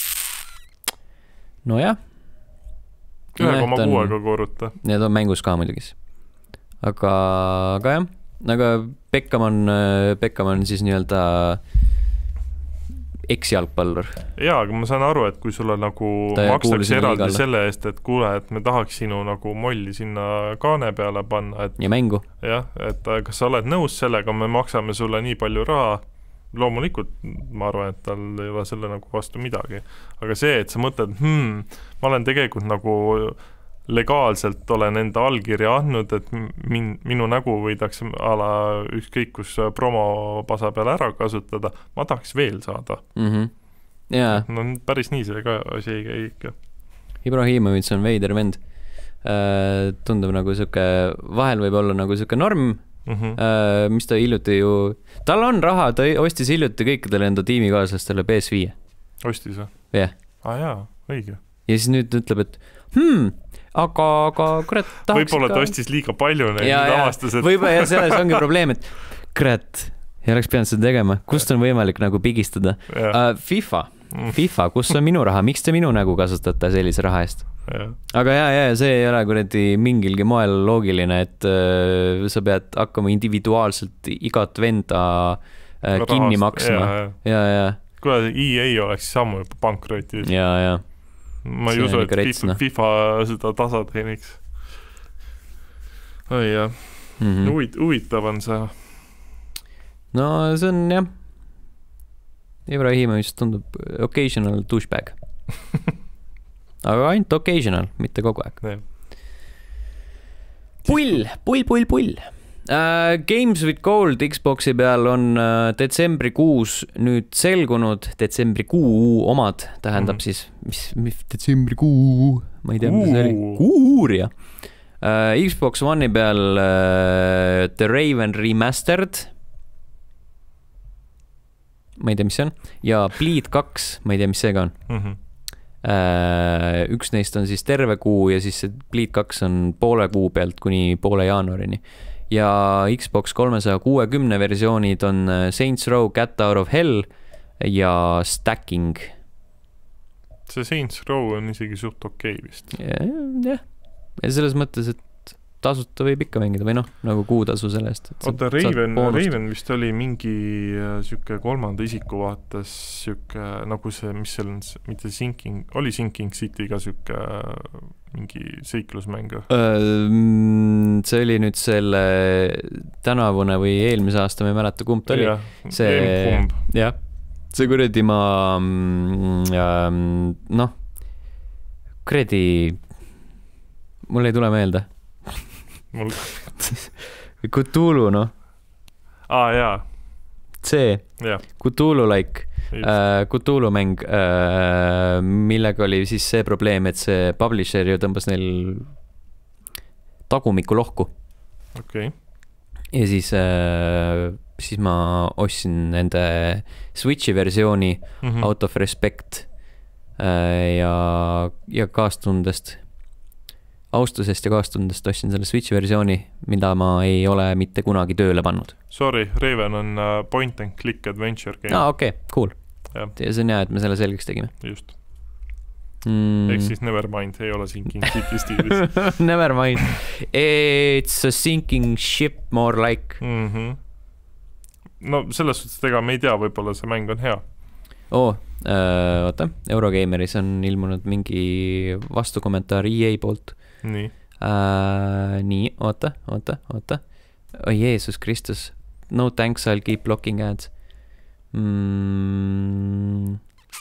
No jah. ühe koma kuuega korruta. Need on mängus ka muidugi. Aga, aga jah, aga Beckham on, Beckham on siis nii-öelda eks-jalgpallur. Jaa, aga ma saan aru, et kui sulle nagu ta makstakse eraldi selle eest, et kuule, et me tahaks sinu nagu molli sinna kaane peale panna. Et, ja mängu. Jah, et kas sa oled nõus sellega, me maksame sulle nii palju raha, loomulikult ma arvan, et tal ei ole selle nagu vastu midagi. Aga see, et sa mõtled, hmm, ma olen tegelikult nagu legaalselt olen enda allkirja andnud, et min, minu nägu võidaks ala ükskõik kus promopasa peale ära kasutada, ma tahaks veel saada. Mm-hmm. Yeah. No päris nii see ka asi ei käi ikka. Ibrahimović on veider vend. Tundub nagu siuke, vahel võib olla nagu siuke norm, Mm-hmm. Uh, mis ta hiljuti ju, tal on raha, ta ostis hiljuti kõikidele enda tiimikaaslastele P S viie. Ostis või? Jah. Yeah. Ah jaa, õige. Ja siis nüüd ütleb, et hmm, aga, aga kurat tahaks võib-olla ka... ta ostis liiga palju neid avastas, et... võib-olla ja selles ongi probleem, et kurat, ei oleks pidanud seda tegema, kust on võimalik nagu pigistada. Uh, FIFA, mm. FIFA, kus on minu raha, miks te minu nägu kasutate sellise raha eest? aga ja, ja see ei ole kuradi mingilgi moel loogiline, et äh, sa pead hakkama individuaalselt igat venda äh, kinni maksma. Ja, ja. ja. Kui E A oleks sammu juba pankrotis. Ja, ja. Ma ei usu, et FIFA, FIFA seda tasa teeniks. Oi jah, mm-hmm. Huvit, huvitav on see. No see on jah, Ibrahimovic tundub occasional douchebag. Aga ainult occasional, mitte kogu aeg. Nee. Pull, pull, pull, pull. Uh, Games with Gold Xboxi peal on uh, detsembrikuus nüüd selgunud, detsembrikuu omad tähendab mm. siis, mis, mis detsembrikuu, ma ei tea, mida see oli, kuuuurija. Uh, Xbox One'i peal uh, The Raven Remastered, ma ei tea, mis see on, ja Bleed kaks, ma ei tea, mis seega on. Mm-hmm. Uh, üks neist on siis terve kuu ja siis see Bleed kaks on poole kuu pealt kuni poole jaanuarini. Ja Xbox kolmesaja kuuekümne versioonid on Saints Row, Cat Out of Hell ja Stacking. See Saints Row on isegi suht okei vist. Jah, ja. ja selles mõttes, et tasuta võib ikka mängida või noh, nagu kuutasu sellest. Oota, Raven, Raven vist oli mingi siuke kolmanda isiku vaates siuke, nagu see, mis seal on, mitte Sinking, oli Sinking City ka siuke mingi seiklusmängu? See oli nüüd selle tänavune või eelmise aasta, ma ei mäleta, kumb ta oli. Ja, see, jah, see kuradi ma noh, kuradi mul ei tule meelde. Mul... Cthulhu, noh. Aa, jaa. See, yeah. Cthulhu like, uh, Cthulhu mäng, uh, millega oli siis see probleem, et see publisher ju tõmbas neil tagumiku lohku. Okei. Okay. Ja siis, uh, siis ma ostsin nende Switchi versiooni mm-hmm. Out of Respect uh, ja, ja kaastundest. Austusest ja kaastundest ostsin selle Switchi versiooni, mida ma ei ole mitte kunagi tööle pannud. Sorry, Raven on point and click adventure game. Aa, okei, okay, cool. Ja. ja see on hea, et me selle selgeks tegime. Just. Mm. Ehk siis Nevermind ei ole Sinking City stiilis. Nevermind. It's a sinking ship more like. Mm-hmm. No selles suhtes, ega me ei tea, võib-olla see mäng on hea. Oo, äh, oota, Eurogameris on ilmunud mingi vastukommentaar E A poolt. Nii. Uh, nii, oota, oota, oota. Oh, Jeesus Kristus. No thanks, I'll keep blocking ads. Mm.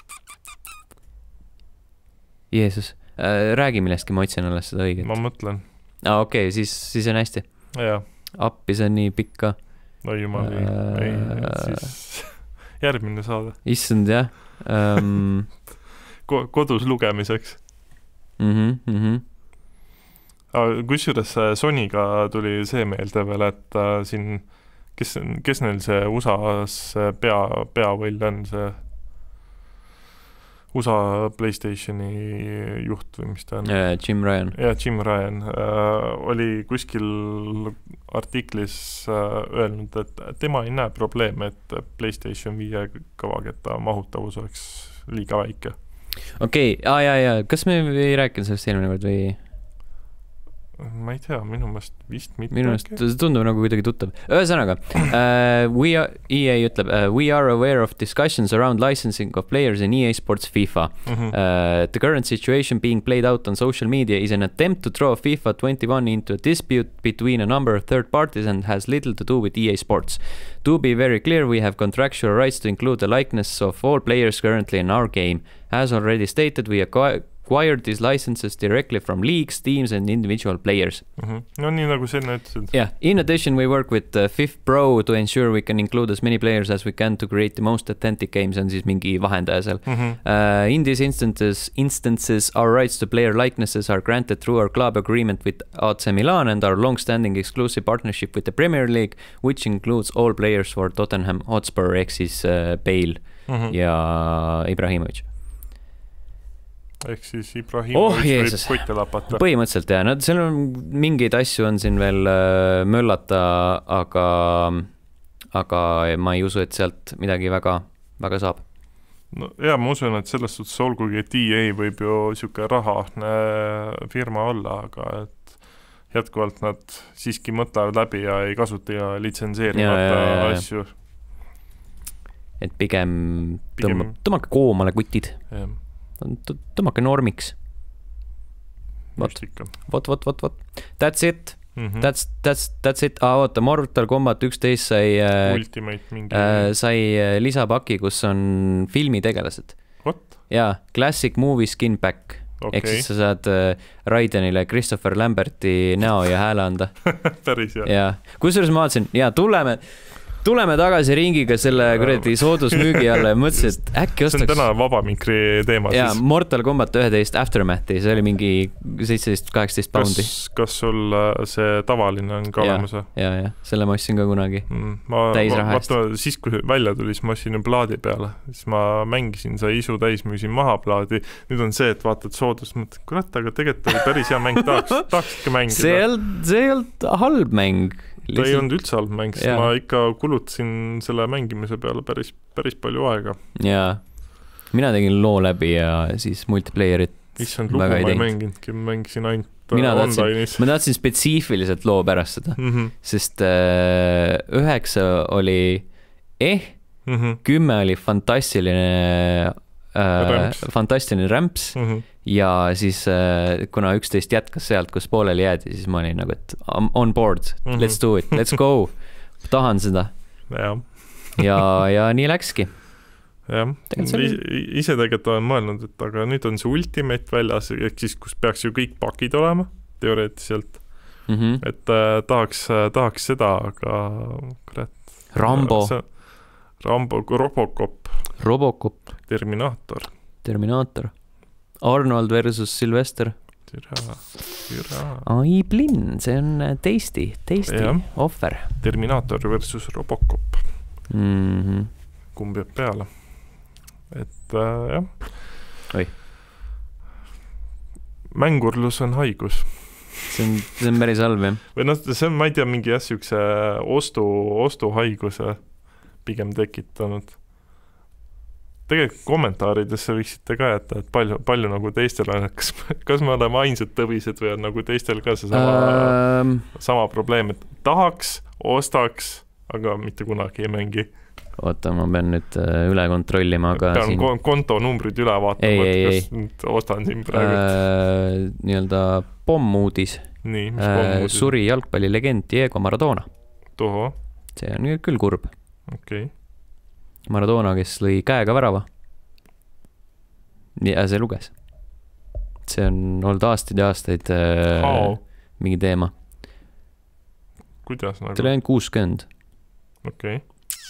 Jeesus. Uh, räägi millestki, ma otsin alles seda õiget. Ma mõtlen. Ah, okei, okay, siis, siis on hästi. Jaa. Appi see on nii pikka. No jumali. Uh, ei, siis järgmine saada. Issand, jah. Um... Kodus lugemiseks. Mhm, mhm. Kusjuures Sonyga tuli see meelde veel, et äh, siin, kes, kes neil see U S A-s pea, peavõll on, see U S A PlayStationi juht või mis ta on? Yeah, Jim Ryan. Ja, Jim Ryan äh, oli kuskil artiklis äh, öelnud, et tema ei näe probleeme, et PlayStation viie kavaketta mahutavus oleks liiga väike. Okei, okay. ah, ja, ja. Kas me ei rääkinud sellest eelmine kord või... Ma ei tea, minu meelest vist mitte. Minu meelest see tundub nagu kuidagi tuttav. Ühesõnaga, uh, we are, E A ütleb, uh, we are aware of discussions around licensing of players in E A Sports FIFA. Mm-hmm. Uh, the current situation being played out on social media is an attempt to throw FIFA twenty-one into a dispute between a number of third parties and has little to do with E A Sports. To be very clear, we have contractual rights to include the likeness of all players currently in our game. As already stated, we acquire acquired these licenses directly from leagues, teams and individual players. Mm-hmm. No nii nagu sinna ütlesid. Yeah. In addition, we work with uh, Fifth Pro to ensure we can include as many players as we can to create the most authentic games, on siis mingi vahendaja seal. Mm-hmm. Uh, in these instances, instances, our rights to player likenesses are granted through our club agreement with A C Milan and our long-standing exclusive partnership with the Premier League, which includes all players for Tottenham Hotspur, ehk siis uh, Bale mm-hmm. ja Ibrahimovic. Ehk siis Ibrahimovic oh, võib kotte lapata. Põhimõtteliselt jah, no seal on mingeid asju on siin veel äh, möllata, aga, aga ma ei usu, et sealt midagi väga, väga saab. no jaa, ma usun, et selles suhtes olgugi, et E A võib ju siuke rahahne firma olla, aga et jätkuvalt nad siiski mõtlevad läbi ja ei kasuta ja litsenseerimata asju. Et pigem, pigem... Tõmma, tõmmake koomale kutid. Tõmmake normiks. Vot, vot, vot, vot, vot. That's it. Mm-hmm. That's, that's, that's it. Ah, oota, Mortal Kombat üksteist sai, mingi... äh, sai lisapaki, kus on filmitegelased. What? Jaa, Classic Movie Skin Pack. Okay. Ehk siis sa saad äh, Raidenile Christopher Lamberti näo ja hääle anda. Päris jah. Ja. Kusjuures ma vaatasin, ja tuleme... Tuleme tagasi ringiga selle kuradi soodusmüügi alla ja mõtlesin, et äkki ostaks... See on täna vabamikri teema ja, siis. Mortal Kombat üheteist Aftermathi, see oli mingi seitseteist kaheksateist poundi. Kas, kas sul see tavaline on ka olemas? Ja, ja, selle ma ostsin ka kunagi. Mm, ma, ma, vaata, siis kui välja tuli, siis ma ostsin plaadi peale. Siis ma mängisin, sai isu täis, müüsin maha plaadi. Nüüd on see, et vaatad soodus, mõtled, kurat, aga tegelikult oli päris hea mäng, tahaks, tahaks ikka mängida. See ei olnud, see ei olnud halb mäng. Ta ei olnud üldse halb mäng, sest ma ikka kulutasin selle mängimise peale päris, päris palju aega. Jaa, mina tegin loo läbi ja siis multiplayerit Issand, lugu ma ei mänginudki, mängisin ainult mina online'is. Ma tahtsin spetsiifiliselt loo pärast seda, mm-hmm. sest äh, üheksa oli eh, mm-hmm. kümme oli fantastiline äh, fantastiline rämps mm-hmm. ja siis äh, kuna üksteist jätkas sealt, kus pooleli jäädi, siis ma olin nagu, et I'm on board, mm-hmm. let's do it, let's go, tahan seda. Ja, ja, ja nii läkski. Jah, ise tegelikult olen mõelnud, et aga nüüd on see Ultimate väljas, ehk siis kus peaks ju kõik pakid olema, teoreetiliselt. Mm-hmm. Et äh, tahaks, tahaks seda, aga kurat. Rambo. See, Rambo, Robocop. Robocop. Terminaator. Terminaator. Arnold versus Sylvester. Türa, türa. Ai, plinn, see on tasty, tasty ja. Offer. Terminaator versus Robocop. Mm-hmm. Kumb jääb peale. Et äh, jah. Oi. Mängurlus on haigus. See on, see on päris halb, jah. Või noh, see on, ma ei tea, mingi jah, siukse ostu, ostuhaiguse pigem tekitanud. Tegelikult kommentaaridesse võiksite ka jätta, et palju, palju nagu teistel on, kas, kas me oleme ainsad tõvised või on nagu teistel ka see sama, um, sama probleem, et tahaks, ostaks, aga mitte kunagi ei mängi. Oota, ma pean nüüd üle kontrollima, aga pean siin... kontonumbrid üle vaatama, ei, et kas nüüd ostan siin praegu. Äh, nii-öelda pommuudis. Nii, mis pommuudis? Suri jalgpallilegend Diego Maradona. Toho. See on küll kurb. Okei. Okay. Maradona, kes lõi käega värava. Ja see luges. See on olnud aastaid ja aastaid äh, mingi teema. Kuidas nagu? Ta oli ainult kuuskümmend. Okei. Okay.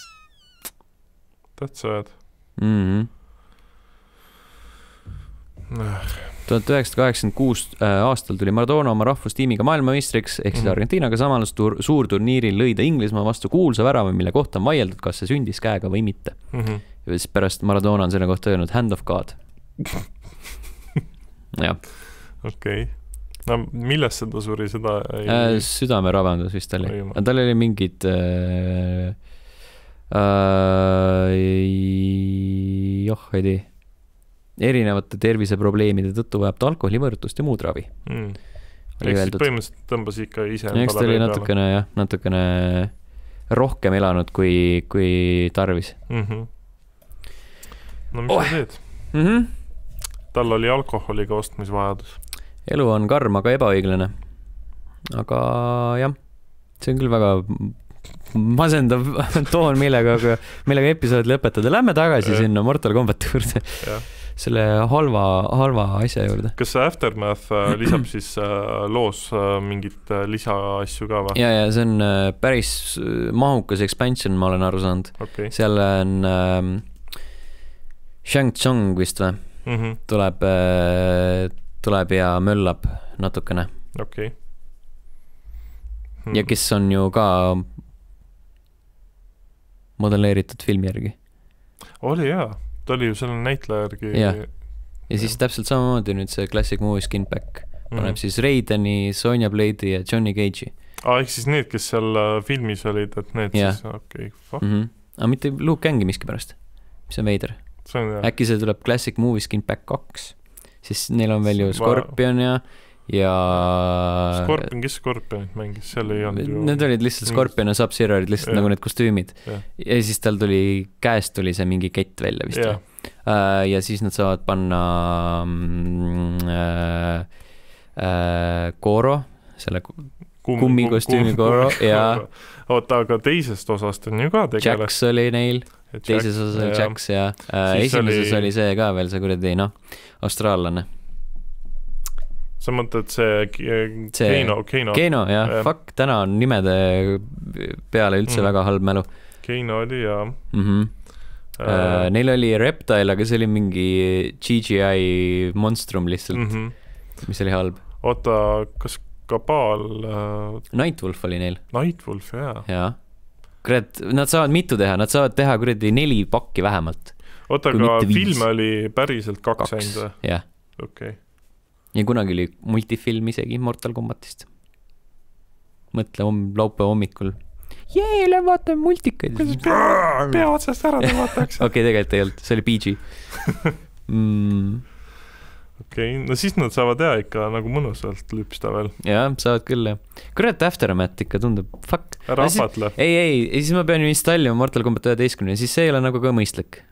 That's sad. Mm-hmm. tuhat üheksasada kaheksakümmend kuus aastal tuli Maradona oma rahvustiimiga maailmameistriks, ehk siis mm-hmm. Argentiinaga samal suurturniiril lõi ta Inglismaa vastu kuulsa värava, mille kohta on vaieldud, kas see sündis käega või mitte. Mm-hmm. Ja siis pärast Maradona on selle kohta öelnud Hand of God. jah. Okei. Okay. No millest seda suri, seda ei... Äh, südame rabandus vist oli. Aga tal oli mingid... Äh, äh, joh, ei tea. Erinevate terviseprobleemide tõttu vajab ta alkoholivõrdlust ja muud ravi. Mm. Ehk siis põhimõtteliselt tõmbas ikka ise eks ta oli natukene, jah, natukene rohkem elanud kui, kui tarvis. Mm-hmm. No mis oh. sa teed? Mm-hmm. Tal oli alkoholiga ostmisvajadus. Elu on karm, aga ebaõiglane. Aga jah, see on küll väga masendav toon, millega, millega episood lõpetada. Lähme tagasi ja. Sinna Mortal Kombat juurde. Jah. Selle halva, halva asja juurde. Kas see Aftermath lisab siis loos mingit lisaasju ka või? Ja, ja see on päris mahukas expansion, ma olen aru saanud. Okay. Seal on ähm, Shang Tsung vist või? Mm-hmm. Tuleb, äh, tuleb ja möllab natukene. Okay. Hmm. Ja kes on ju ka modelleeritud filmi järgi. Oli jaa. Ta oli ju selle näitleja järgi. Ja. ja siis ja. Täpselt samamoodi nüüd see Classic Movie Skin Pack paneb mm-hmm. siis Raideni, Sonya Blade'i ja Johnny Cage'i. Ah, ehk siis need, kes seal filmis olid, et need ja. Siis, okei, okay, fuck. Mm-hmm. Aga mitte Luke Kangi miski pärast, mis on veider. äkki see tuleb Classic Movie Skin Pack kaks, siis neil on veel ju Scorpion ja ja Scorpion, kes Scorpionit mängis, seal ei olnud ju need olid lihtsalt Scorpion ja Sub-Zero olid lihtsalt ja. Nagu need kostüümid ja. Ja siis tal tuli, käest tuli see mingi kett välja vist ja, uh, ja siis nad saavad panna uh, uh, Goro, selle kummikostüümi Goro ja oota, aga teisest osast on ju ka tegelas Jax oli neil, teises osas oli Jax ja uh, esimeses oli... oli see ka veel see kuradi, noh, austraallane. Sa mõtled see Keino, Keino. Keino, jah, ja. Fuck, täna on nimede peale üldse mm. väga halb mälu. Keino oli, jah. Mm-hmm. Uh, neil oli Reptile, aga see oli mingi G G I monstrum lihtsalt, mm-hmm. mis oli halb. Oota, kas Kabal... Uh... Nightwolf oli neil. Nightwolf, jah. Jaa. Kurat, nad saavad mitu teha, nad saavad teha kuradi neli pakki vähemalt. Oota, aga film oli päriselt kaks ainult? Jah. Okei. Okay. Ja kunagi oli multifilm isegi Mortal Kombatist. Mõtle om, laupäeva hommikul. Jee, lähen vaatame multikaid. Kuidas pea, pea otsast ära tõmmatakse? Okei, tegelikult ei olnud, see oli P G. mm. Okei, okay, no siis nad saavad hea ikka nagu mõnusalt lüpsta veel. Jah, saavad küll. Kurat, Aftermath ikka tundub, fuck. Ära apatle. Ei, ei, siis ma pean ju installima Mortal Kombat üheteistkümne, siis see ei ole nagu ka mõistlik.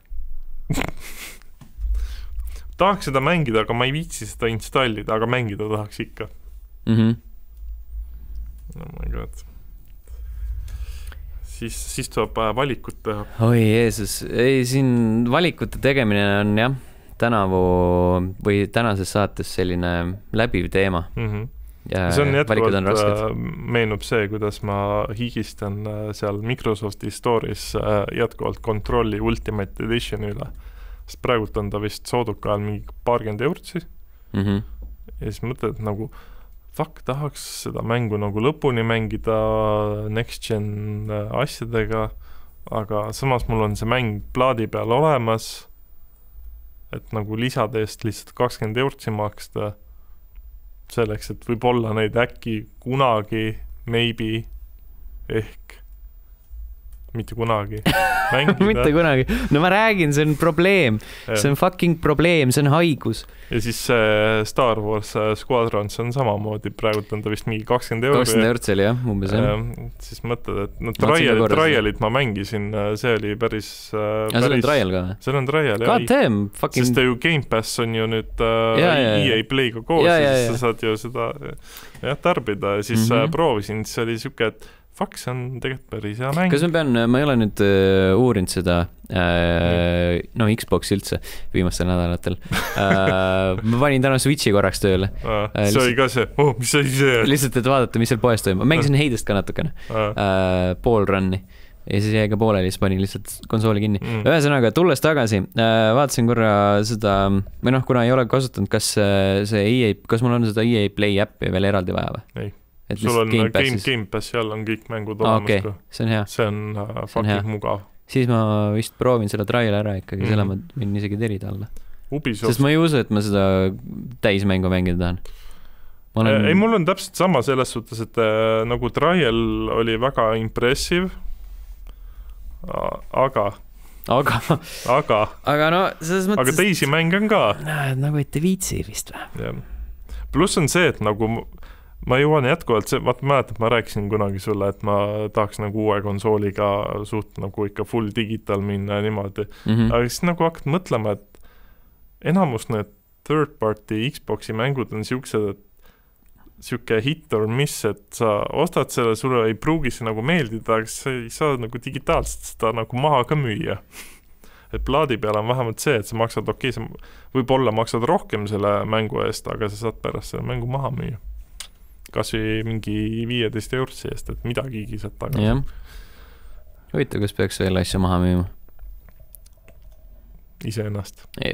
Tahaks seda mängida, aga ma ei viitsi seda installida, aga mängida tahaks ikka. Mm-hmm. Oh my god. Siis, siis tuleb valikut teha. Oi Jeesus, ei, siin valikute tegemine on jah, tänavu või tänases saates selline läbiv teema. Mm-hmm. Ja see on jätkuvalt, meenub see, kuidas ma higistan seal Microsofti Store'is jätkuvalt Controlli Ultimate Edition üle. Sest praegult on ta vist sooduka ajal mingi paarkümmend eurot siis. Mm-hmm. Ja siis mõtled nagu, fuck, tahaks seda mängu nagu lõpuni mängida next gen asjadega, aga samas mul on see mäng plaadi peal olemas, et nagu lisade eest lihtsalt kakskümmend eurtsi maksta selleks, et võib-olla neid äkki kunagi, maybe, ehk mitte kunagi mängida. Mitte kunagi. No ma räägin, see on probleem. Ja. See on fucking probleem, see on haigus. Ja siis see Star Wars Squadrons on samamoodi, praegult on ta vist mingi kakskümmend euro. kakskümmend eurot oli jah, umbes jah. Siis mõtled, et no trial, trialit ma mängisin, see oli päris... Ja päris... seal on trial ka? Seal on trial, jah. God damn, fucking... Sest ju Game Pass on ju nüüd uh, ja, ja, ja. E A Play'ga koos, ja, ja, ja. Siis sa saad ju seda jah, tarbida ja siis mm-hmm. proovisin, siis oli siuke, et fuck, see on tegelikult päris hea mäng. Kas ma pean, ma ei ole nüüd uh, uurinud seda, uh, no Xbox üldse viimastel nädalatel. Uh, ma panin täna Switchi korraks tööle. Uh, see lihtsalt, oli ka see, oh, mis see see? Lihtsalt, et vaadata, mis seal poes toimub. Ma mängisin Heidest ka natukene, uh. Uh, pool runni. Ja siis jäi ka pooleli, siis panin lihtsalt konsooli kinni. Mm. Ühesõnaga, tulles tagasi, uh, vaatasin korra seda, või noh, kuna ei ole kasutanud, kas see E A, kas mul on seda E A Play appi veel eraldi vaja või? Ei. Et sul on Game, Game, Game Pass, seal on kõik mängud olemas. Okay. Ka. See on hea. See on uh, fucking mugav. Siis ma vist proovin selle trial ära ikkagi, mm. selle ma võin isegi terida alla. Ubisoft. Sest ma ei usu, et ma seda täismängu mängida tahan. Olen... Ei, mul on täpselt sama selles suhtes, et äh, nagu trial oli väga impressive, aga... Aga... Aga... Aga no, selles mõttes... Aga teisi mänge on ka. Nagu ette viitsi vist või? Plus on see, et nagu... Ma jõuan jätkuvalt, see, vaata mäletad, ma rääkisin kunagi sulle, et ma tahaks nagu uue konsooliga suht nagu ikka full digital minna ja niimoodi. Mm-hmm. Aga siis nagu hakkad mõtlema, et enamus need third party Xboxi mängud on siuksed, et siuke hit or miss, et sa ostad selle, sulle ei pruugi see nagu meeldida, aga sa ei saa nagu digitaalselt seda nagu maha ka müüa. Et plaadi peal on vähemalt see, et sa maksad, okei, sa võib-olla maksad rohkem selle mängu eest, aga sa saad pärast selle mängu maha müüa. Kas või mingi viieteist eurtsi eest, et midagigi saad tagasi. Jah. Huvitav, kas peaks veel asja maha müüma? Ise ennast. Ei.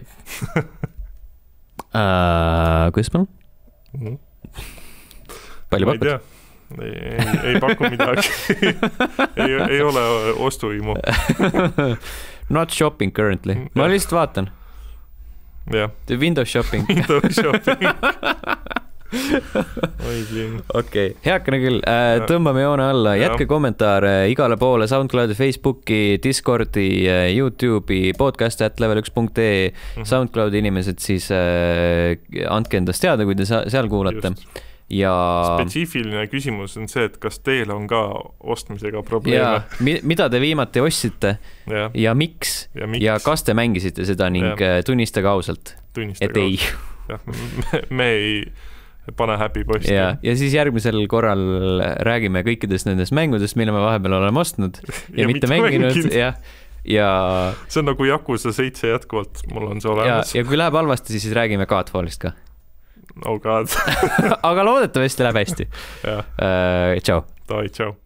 uh, kuidas palun? Mm-hmm. Palju pakud? Ma ei tea. Ei, ei, ei paku midagi. ei, ei ole ostuimu. Not shopping currently. Ma lihtsalt vaatan. Jah. The Windows shopping. Windows shopping. oi küll. okei okay., heakene küll äh,, tõmbame joone alla, jätke kommentaare igale poole, SoundCloudi, Facebooki, Discordi, Youtube'i, podcast at level üks punkt ee, SoundCloudi inimesed siis äh, andke endast teada, kui te seal kuulate. Just. Ja spetsiifiline küsimus on see, et kas teil on ka ostmisega probleeme. Ja, mida te viimati ostsite ja, ja, miks? ja miks ja kas te mängisite seda ning ja. tunnistage ausalt, tunnistage et ei. Ja, me, me ei pane häbi posti. Ja, ja siis järgmisel korral räägime kõikidest nendest mängudest, mille me vahepeal oleme ostnud ja, ja mitte mänginud. Ja, ja see on nagu Yakuza seitse jätkuvalt, mul on see olemas. Ja, ja kui läheb halvasti, siis räägime Godfallist ka. Oh god. Aga loodetavasti läheb hästi. Ja. Uh, tšau. Dai, tšau.